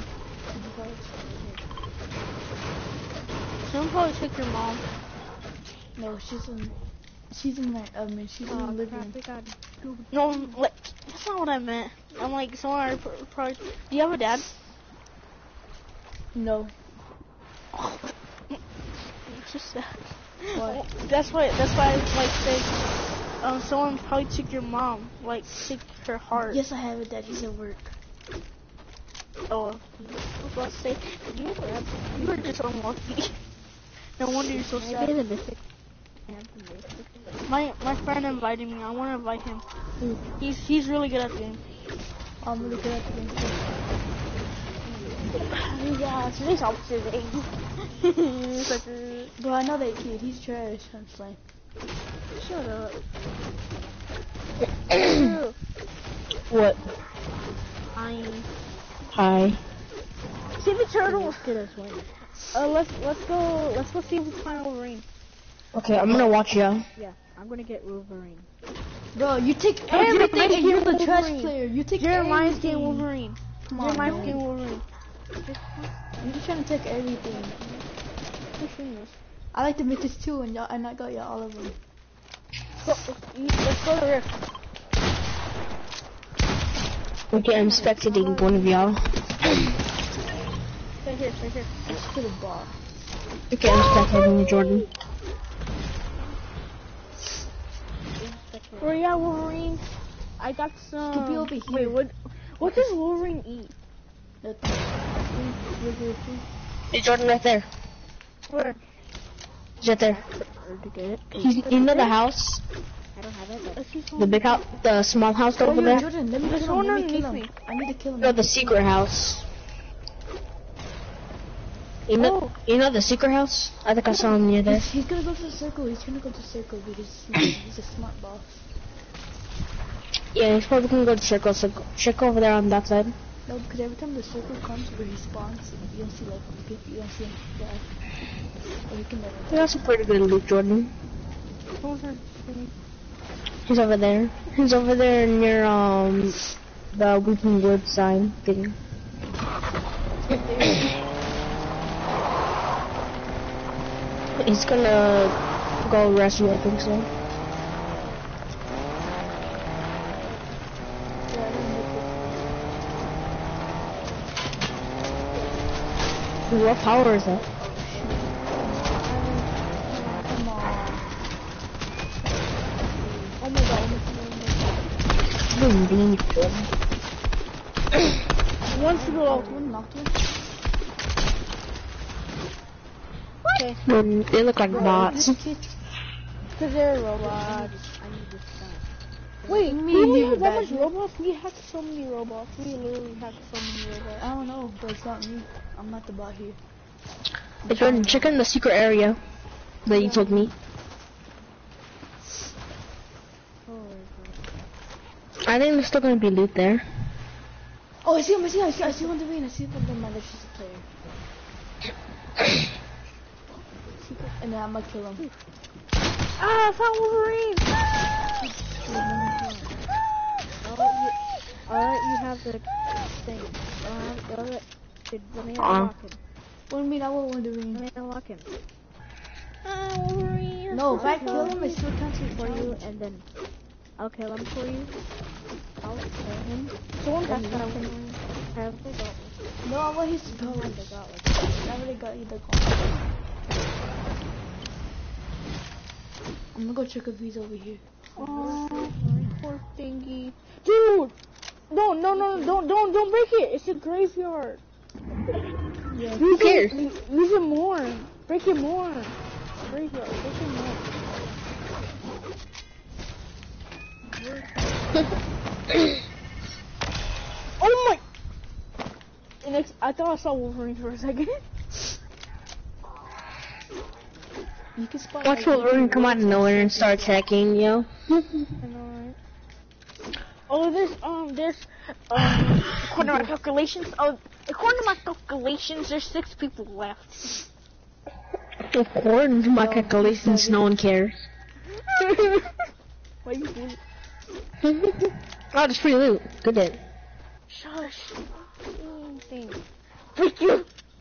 Someone probably took your mom. No, she's in. She's in that. I mean, she's in the living room. We got two. No, like, that's not what I meant. I'm like, someone already pr- probably. Do you have a dad? No. It's just sad. Why? That's why. That's why I like say. Um, someone probably took your mom. Like, took her heart. Yes, I have it. That he's at work. Oh, I was about to say, you were, you were just unlucky. No wonder you're so Maybe sad. the mystic. My my friend invited me. I want to invite him. Who? He's he's really good at the game. I'm really good at the game. Yeah, it's nice opposite game. Such a Bro, I know that kid. He's trash. I'm just like. shut up. What? I Hi. see the turtles. Get us one. Uh, let's let's go let's go see if we can find Wolverine. Okay, I'm gonna watch you. Yeah, I'm gonna get Wolverine. Bro, you take Hey, everything Mike, and you're the Wolverine. trash player. You take Jeremiah's everything. getting Wolverine. Come on, Jeremiah's man. getting Wolverine. I'm just trying to take everything. Who's doing this? I like the Mythos too, and y'all, and I got y'all all of them. Go, let's go to Rift. Okay, I'm spectating one of y'all. Stay here, stay here. Just to the bar. Okay, I'm spectating you, Jordan. Where you at, Wolverine? I got some. Could be over here. Wait, what? What does Wolverine eat? Nothing. We're good too. Hey, Jordan, right there. Where? He's right there. order to get it. 'cause You, you know the house? I don't have it, but The big house? The small house Oh, over yo, there? Jordan, let me There's kill him. one Let me kill underneath him. I need to kill him. No, the secret house. You know, Oh. you know the secret house? I think I saw him near there. He's, he's gonna go to the circle. He's gonna go to the circle because he's, he's a smart boss. Yeah, he's probably gonna go to circle, so go- check over there on that side. No, because every time the circle comes where he spawns, you don't see like you don't see him die. Or he can never. He got some pretty good loot, Jordan. He's over there. He's over there near um the Weeping Wood sign thing. He's gonna go rescue, I think so. What power is that? Come on. Oh my god. Indeed. Once you go, One knocked one. okay. They look like bots. because they're robots. I need this stuff. Wait, Me we and only you have that bad. much robots? We have so many robots. We literally have so many robots. I don't know, but it's not me. I'm not the bot here. Hey Jordan, check in the secret area that you told me. I think there's still gonna be loot there. Oh, I see him. I see him. I see, I see one Devine. I see one Devine. That's just a player. And then I'm gonna kill him. Ah, I found Wolverine! Alright, you have the thing. Alright, alright. Let me Uh. unlock him. What do you mean? I want one Let Devine. me unlock him. Ah, Wolverine! No, if I kill him, it still counts as For you, challenge. and then I'll kill him for you. I'll kill him. Someone Then has you to have can him. have the got No, I want his powers. one. They got like I already got you the gold. I'm gonna go check if he's over here. Oh, poor thingy. Dude! No, no, no, don't, don't, don't break it! It's a graveyard. Yeah. Who cares? Use it more. Break it more. Graveyard, break it more. Oh my! And it's, I thought I saw Wolverine for a second. You can spot Watch like, Wolverine come out of nowhere and start attacking, yo. I know, right? Oh, there's, um, there's, um, according to my calculations, oh, according to my calculations, there's six people left. According to my No, calculations, seven. no one cares. Why you doing it? Oh, there's free loot. Good day. Shush. Thing. Freak you!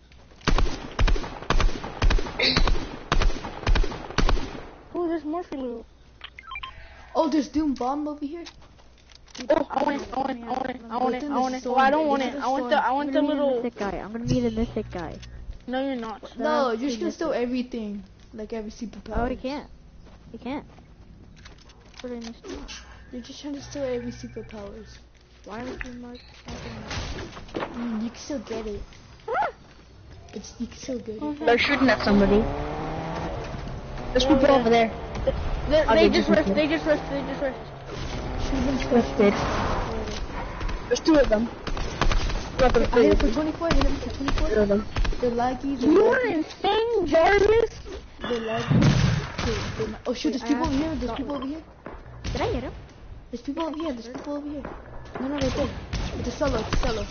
Oh, there's more free loot. Oh, there's Doom Bomb over here. Oh, I want it, I want it, I want it, I want it, Within I the want it. Oh, storm, I don't want within it. the I want the, I storm. want I'm the gonna meet a little. mythic guy. I'm gonna meet a mythic guy. No, you're not. No, That's you're just gonna mythic. steal everything. Like every superpower. Oh, he can't. He can't. Put it in his store. You're just trying to steal every superpowers. Why would you mark something? I mean, you can still get it. It's, you can still get it. They're shooting at somebody. There's people over there. They, I'll they get just you rest, some. they just rest, they just rest. Shoot them Twisted. There's two of them. Two of them. I hit him for twenty-four, I hit him for Two twenty-four. of them. They're laggy, they're You are laggy, insane, Jarvis! they're laggy. They're- they're not- Oh shoot, there's Wait, I people have over here, there's got people one. over here. Did I hit him? There's people over here, there's people over here. No, no, right there. It's a solo, it's a solo.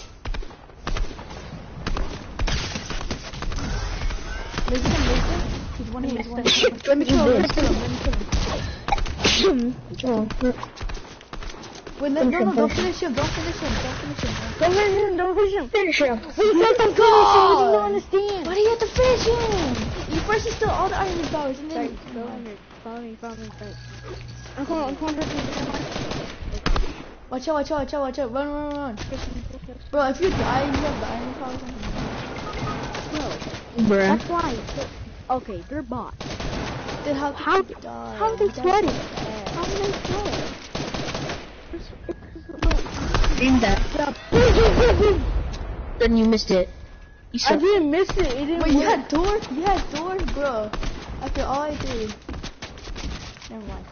Raise him, raise him. He's one hit, he's one hit. Let me kill him, let me kill him, let me kill him. Oh, Wait, let, no, no, don't finish him, don't finish him, don't finish him. don't finish him, don't finish him. finish him. Wait, let them You go! don't understand. Why do you have to finish him? You first instill all the iron powers and Sorry, then... follow me, follow me, follow me, sorry. I'm coming, I'm coming, I'm coming. Watch out, watch out, watch out, watch out. Run, run, run, run. Bro, if you die, you have the iron powers on you. No, Bruh. that's why. Okay, they're bots. Then how How- did you die? how they That's sweating? bad. How did they sweat? In that. Then you missed it. You I suck. didn't miss it, it didn't Wait, you work. had doors? You had doors, bro. After all I did. Never mind.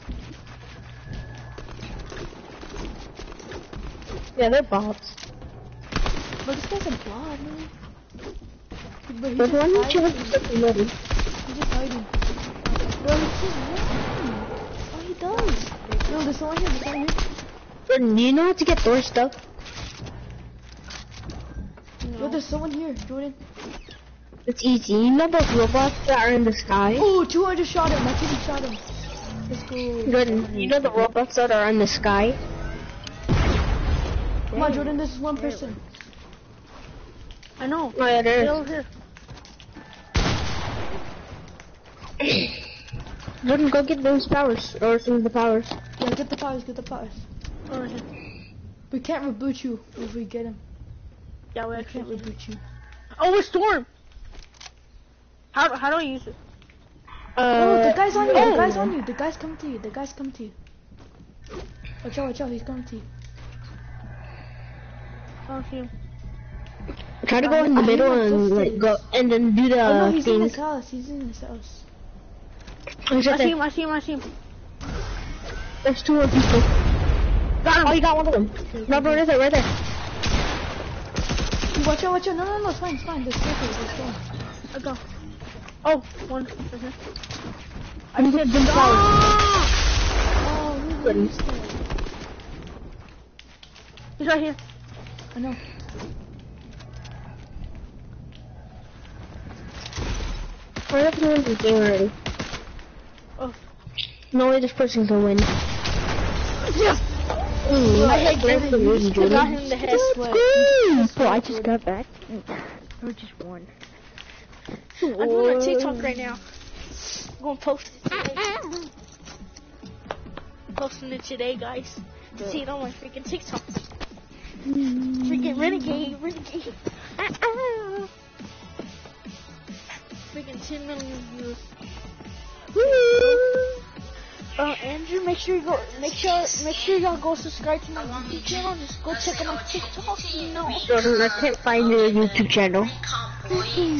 Yeah, they're bots. But this guy's a bot, man. But he's But just why don't you hiding. have something ready? He's just hiding. Bro, he's just running. Oh, he does. No, there's someone here. There's someone here. Jordan, do you know how to get Thor stuff? Yo, there's someone here, Jordan. It's easy. You know those robots that are in the sky? Oh, two hundred shot him. My team shot him. Let's go. Jordan, you know the robots that are in the sky? Come on, Jordan. This is one person. I know. Oh yeah, there Get is. over here. Jordan, go get those powers, or some of the powers. Yeah, get the powers. Get the powers. Over here. We can't reboot you if we get him. Yeah, we We actually can't reboot you. Oh, a storm! How, how do I use it? Oh, the Uh, guy's on you. oh. The guy's on you. The guy's coming to you. The guy's coming to you. Watch out, watch out. He's coming to you. Oh, shoot. Try to go I- in the I middle hear my and like go, and then do the Oh no, he's in thing. his house. He's in his house. He's I right see there. him, I see him, I see him. There's two more people. Got him. Oh, you got one of them. No, bro, right there, right there. Hey, watch out, watch out. No, no, no. It's fine, it's fine. There's circle. There's storm. I go. Oh, one. Right here. I just hit them flowers. Oh, who Goodness. is that? He's right here. I know. Hurry up and win this game already. Oh. No way this person can win. Yes! Ooh, I hate nice to Jordan. meet you, I got Jordan. him in the head. Oh, I just got back. We just won. I'm doing a TikTok right now. I'm gonna post it today. Posting it today, guys. See it on my freaking TikTok. Freaking renegade, renegade. Ah, ah. Freaking ten million views. Uh, Andrew, make sure you go. Make sure, make sure y'all go subscribe to my YouTube channel. Just go check out my TikTok. You know. Jordan, I can't find your YouTube channel. Jordan,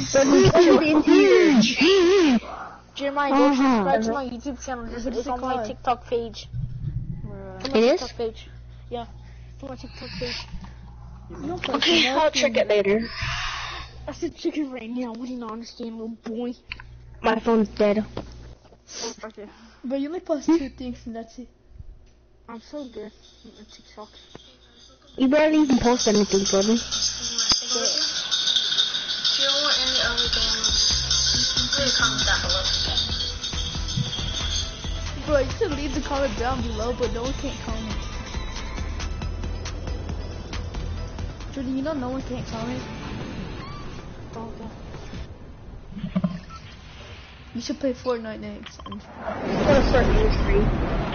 Jeremiah, go Uh-huh. subscribe to my YouTube channel. Just, What's it's it on my called? TikTok page. It's on my It is? TikTok page. Yeah, it's on my TikTok page. No, Okay, I'll check it later. I said chicken right now. What do you not understand, little boy? My phone's dead. Okay. But you only post two things and that's it. I'm so good at TikTok. You barely even post anything, Jordan. if you don't want any other games, leave a comment down below. Bro, you can leave the comment down below, but no one can't comment. Jordan, you know no one can't comment? Oh, okay. You should play Fortnite next. I'm gonna start game three.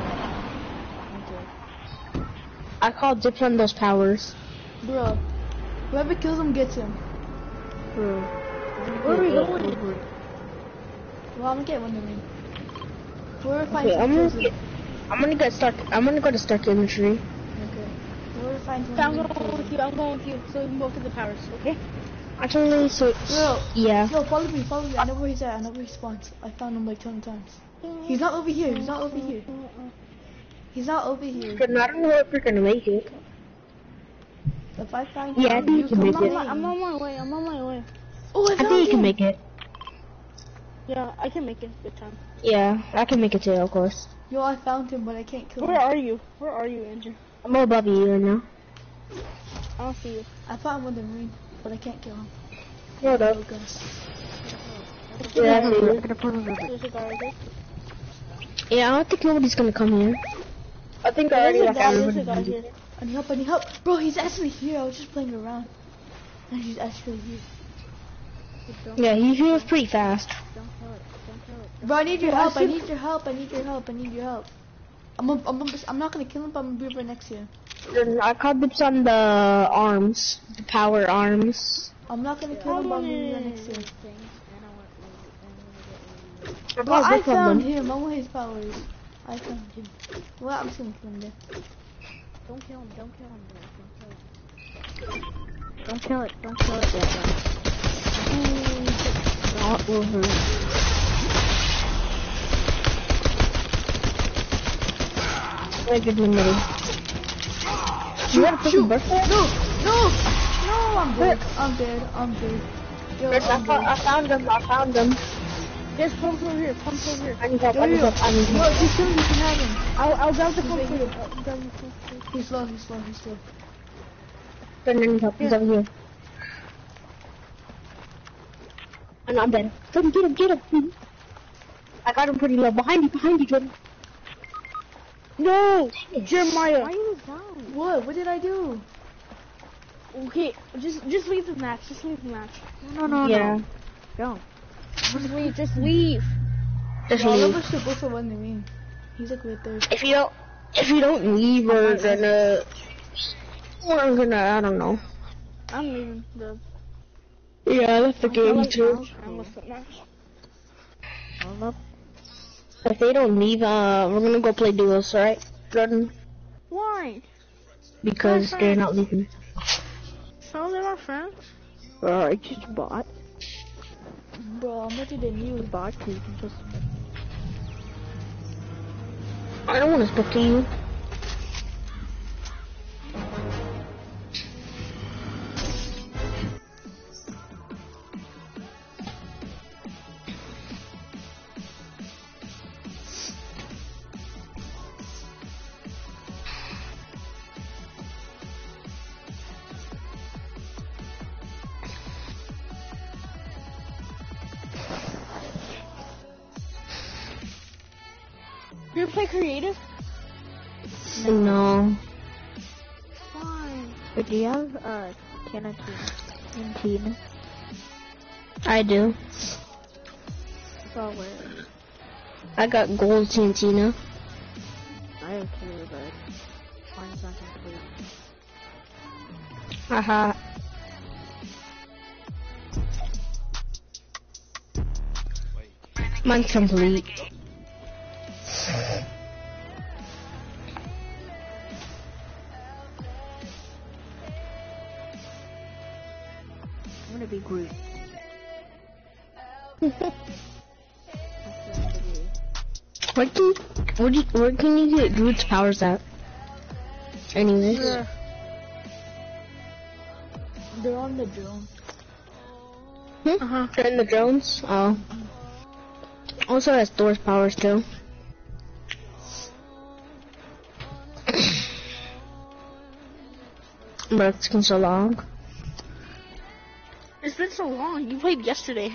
I called dips on those powers. Bro, whoever kills him gets him. Bro. Where are we going? Well, I'm gonna get one of them. Whoever finds Okay, him I'm kills gonna him. get, I'm gonna get start. I'm gonna go to start inventory. Okay. Whoever finds one I'm of them going kills with him. you. I'm going with you. So we can both get the powers, okay? Actually, so Bro, yeah. no, follow me, follow me. I know where he's at. I know where he spawns. I found him like ten times. He's not over here. He's not over here. He's not over here. But I don't know if you're gonna make it. If I find Yeah, I him, think you you can come make my it. way. I'm on my way. I'm on my way. Oh, I I found think you him. can make it. Yeah, I can make it. Good time. Yeah, I can make it too, of course. Yo, I found him, but I can't kill Where him. are you? Where are you, Andrew? I'm above you right now. I don't see you. I found one of the marine, but I can't kill him. Hold up. Oh, gosh. Yeah, I see you. There's a guy right there. Yeah, I don't think nobody's gonna come here. I think I already There's a left guy. There's a everybody. guy here. I need help, I need help. Bro, he's actually here. I was just playing around. And he's actually here. Yeah, he heals pretty fast. Bro, I need your help. I need your help. I need your help. I need your help. I'm, a, I'm, a, I'm not gonna kill him, but I'm gonna be right next to him. I called dips on the arms, the power arms. I'm not gonna kill him, but I'm gonna be right next to him. I Bro, I dips on found them. him. I want his powers. I found him. Well, I'm just gonna kill him there. Don't kill him, don't kill him, don't kill it, don't kill it yet, That will hurt. I give him a middle. You got a freaking burst there? No, no, no, I'm dead. I'm dead. I'm dead. Yo, Chris, I, I'm fo I dead. found him. I found him. There's pumps over here. Pumps over here. I need help. Yo, I need yo, help. I need yo, help. just kill him. You can have him. I'll, I'll grab the He's pump right for you. here. I'll grab the pump for you. He's slow. He's slow. He's slow. Friend, I need help. He's over here. And I'm dead. Jordan, get him, get him. I got him pretty low. Behind you, behind you, Jordan. No! Jeremiah! Why are you down? What? What did I do? Okay, just just leave the match. Just leave the match. No, no, yeah. Don't. Just leave. Just leave. Just Yo, leave. Oliver's supposed to run to me. He's like right there. If you don't, if you don't leave, we're gonna, we're gonna, I don't know. I'm leaving the. Yeah, that's the game too. I'm with the match. If they don't leave, uh, we're gonna go play duos, right, Jordan? Why? Because they're not leaving. So they're our friends. Bro, I just bought. Bro, I'm better than you. Bought so you can just. I don't want to speak to you. You play creative? No. Fine. But do you have uh Cantina? Cantina? I do. So where? I got gold Cantina. I don't care, but mine's not complete. Haha. Mine's complete. I'm gonna be Groot. Where can, where, do you, where can you get Groot's powers at? Anyways. Yeah. They're on the drone. Hmm? Uh-huh. They're in the drones? Oh. Also has Thor's powers too. But it's been so long. It's been so long. You played yesterday.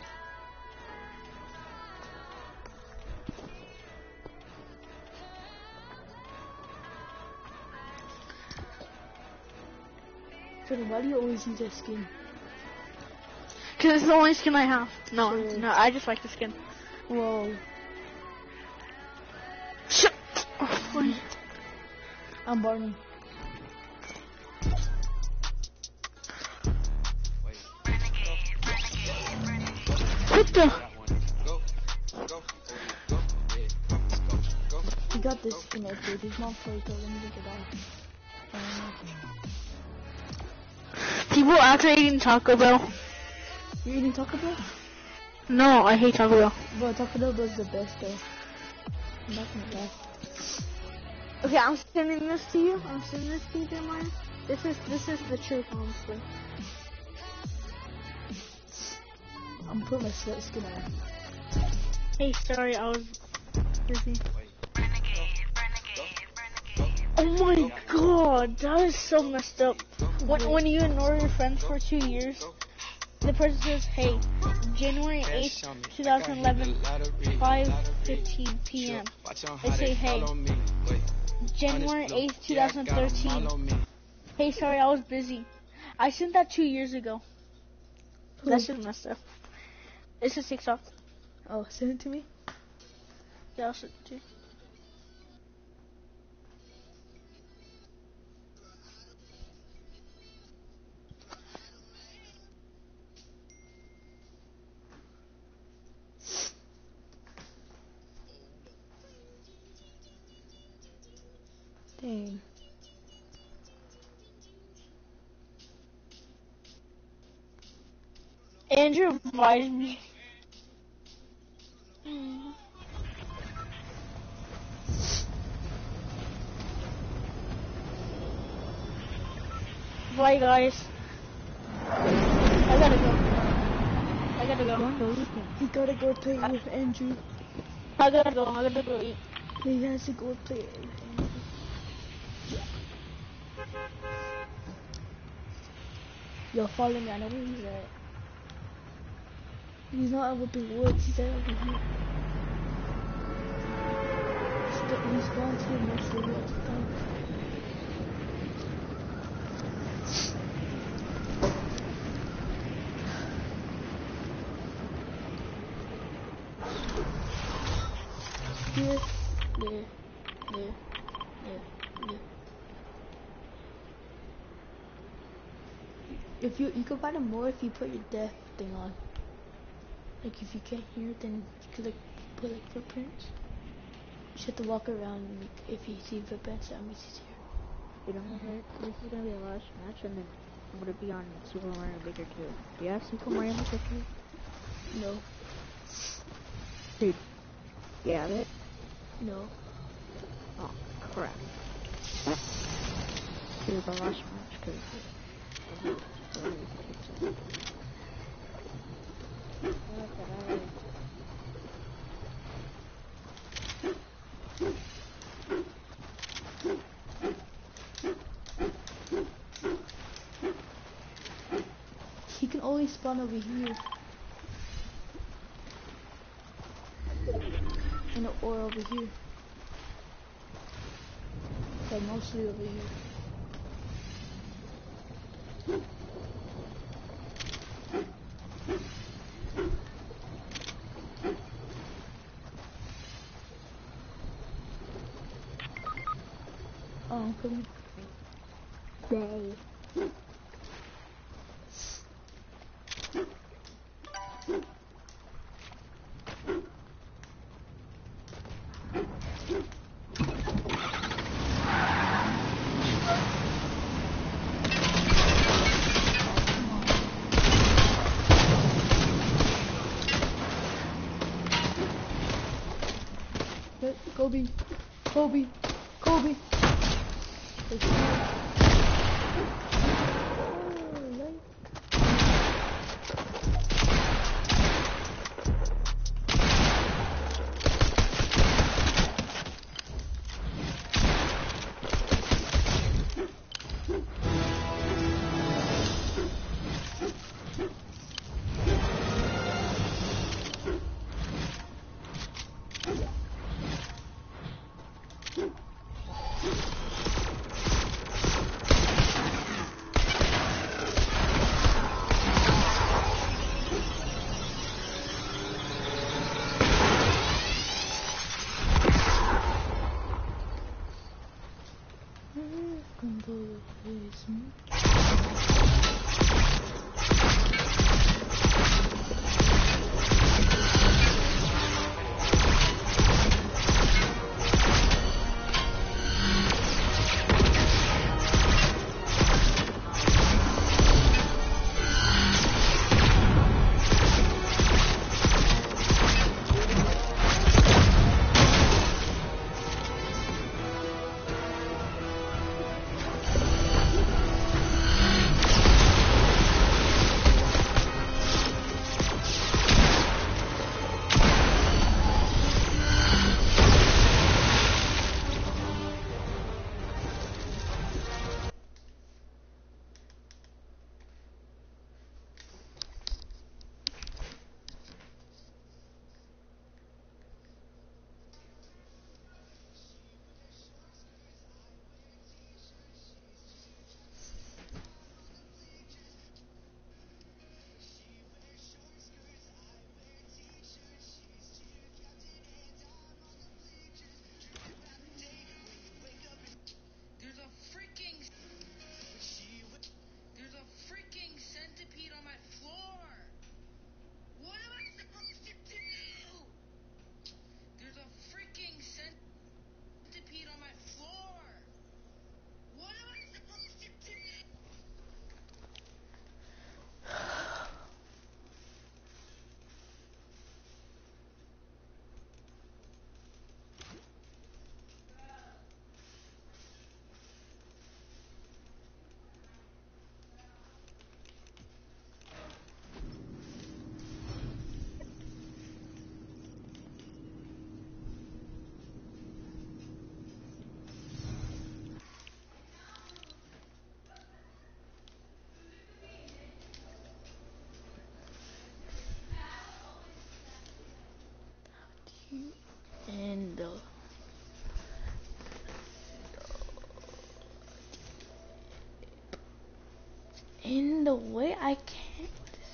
Jordan, why do you always use that skin? Cause it's the only skin I have. No, Sure. no, I just like the skin. Whoa. Shut. Oh, boy. I'm Barney. What the? He got this skin right there. His mom played it. Let me look it up. Um, People after eating Taco Bell. you eating Taco Bell? No, I hate Taco Bell. Bro, Taco Bell was the best though. I'm not gonna lie. Okay, I'm sending this to you. I'm sending this to you, Jeremiah. This is this is the truth, honestly. I'm putting my sweat skin on. Hey, sorry, I was busy. Oh my god, that is so messed up. When, when you ignore your friends for two years, the person says, hey, January eighth, twenty eleven, five fifteen p m They say, hey, January eighth, twenty thirteen. Hey, sorry, I was busy. I sent that two years ago. That's just messed up. This is TikTok. Oh, send it to me. Yeah, I'll send it to you. Dang. Andrew invited me. Bye, guys. I gotta go. I gotta go. Don't know anything. He gotta go play with Andrew. I gotta go. I gotta go eat. He has to go play with Andrew. Yo, follow me. I know where he's at. He's not over the woods. He's at over here. He's, he's gone to most of the woods. Here, there, there, there, there. If you you can find him more if you put your death thing on. Like if you can't hear it, then you could like put like footprints. You just have to walk around and like, if you see footprints, that means he's here. You know, mm-hmm. This is gonna be the last match, and then I'm gonna be on Super Mario Maker two. Do you have Super Mario Maker two? No, Dude, you have it? no. Oh, crap. Do the last match, cause I really, I really think so. He can only spawn over here. And or over here. But mostly over here. Oh, I'm coming. Day. Kobe, Kobe, Kobe.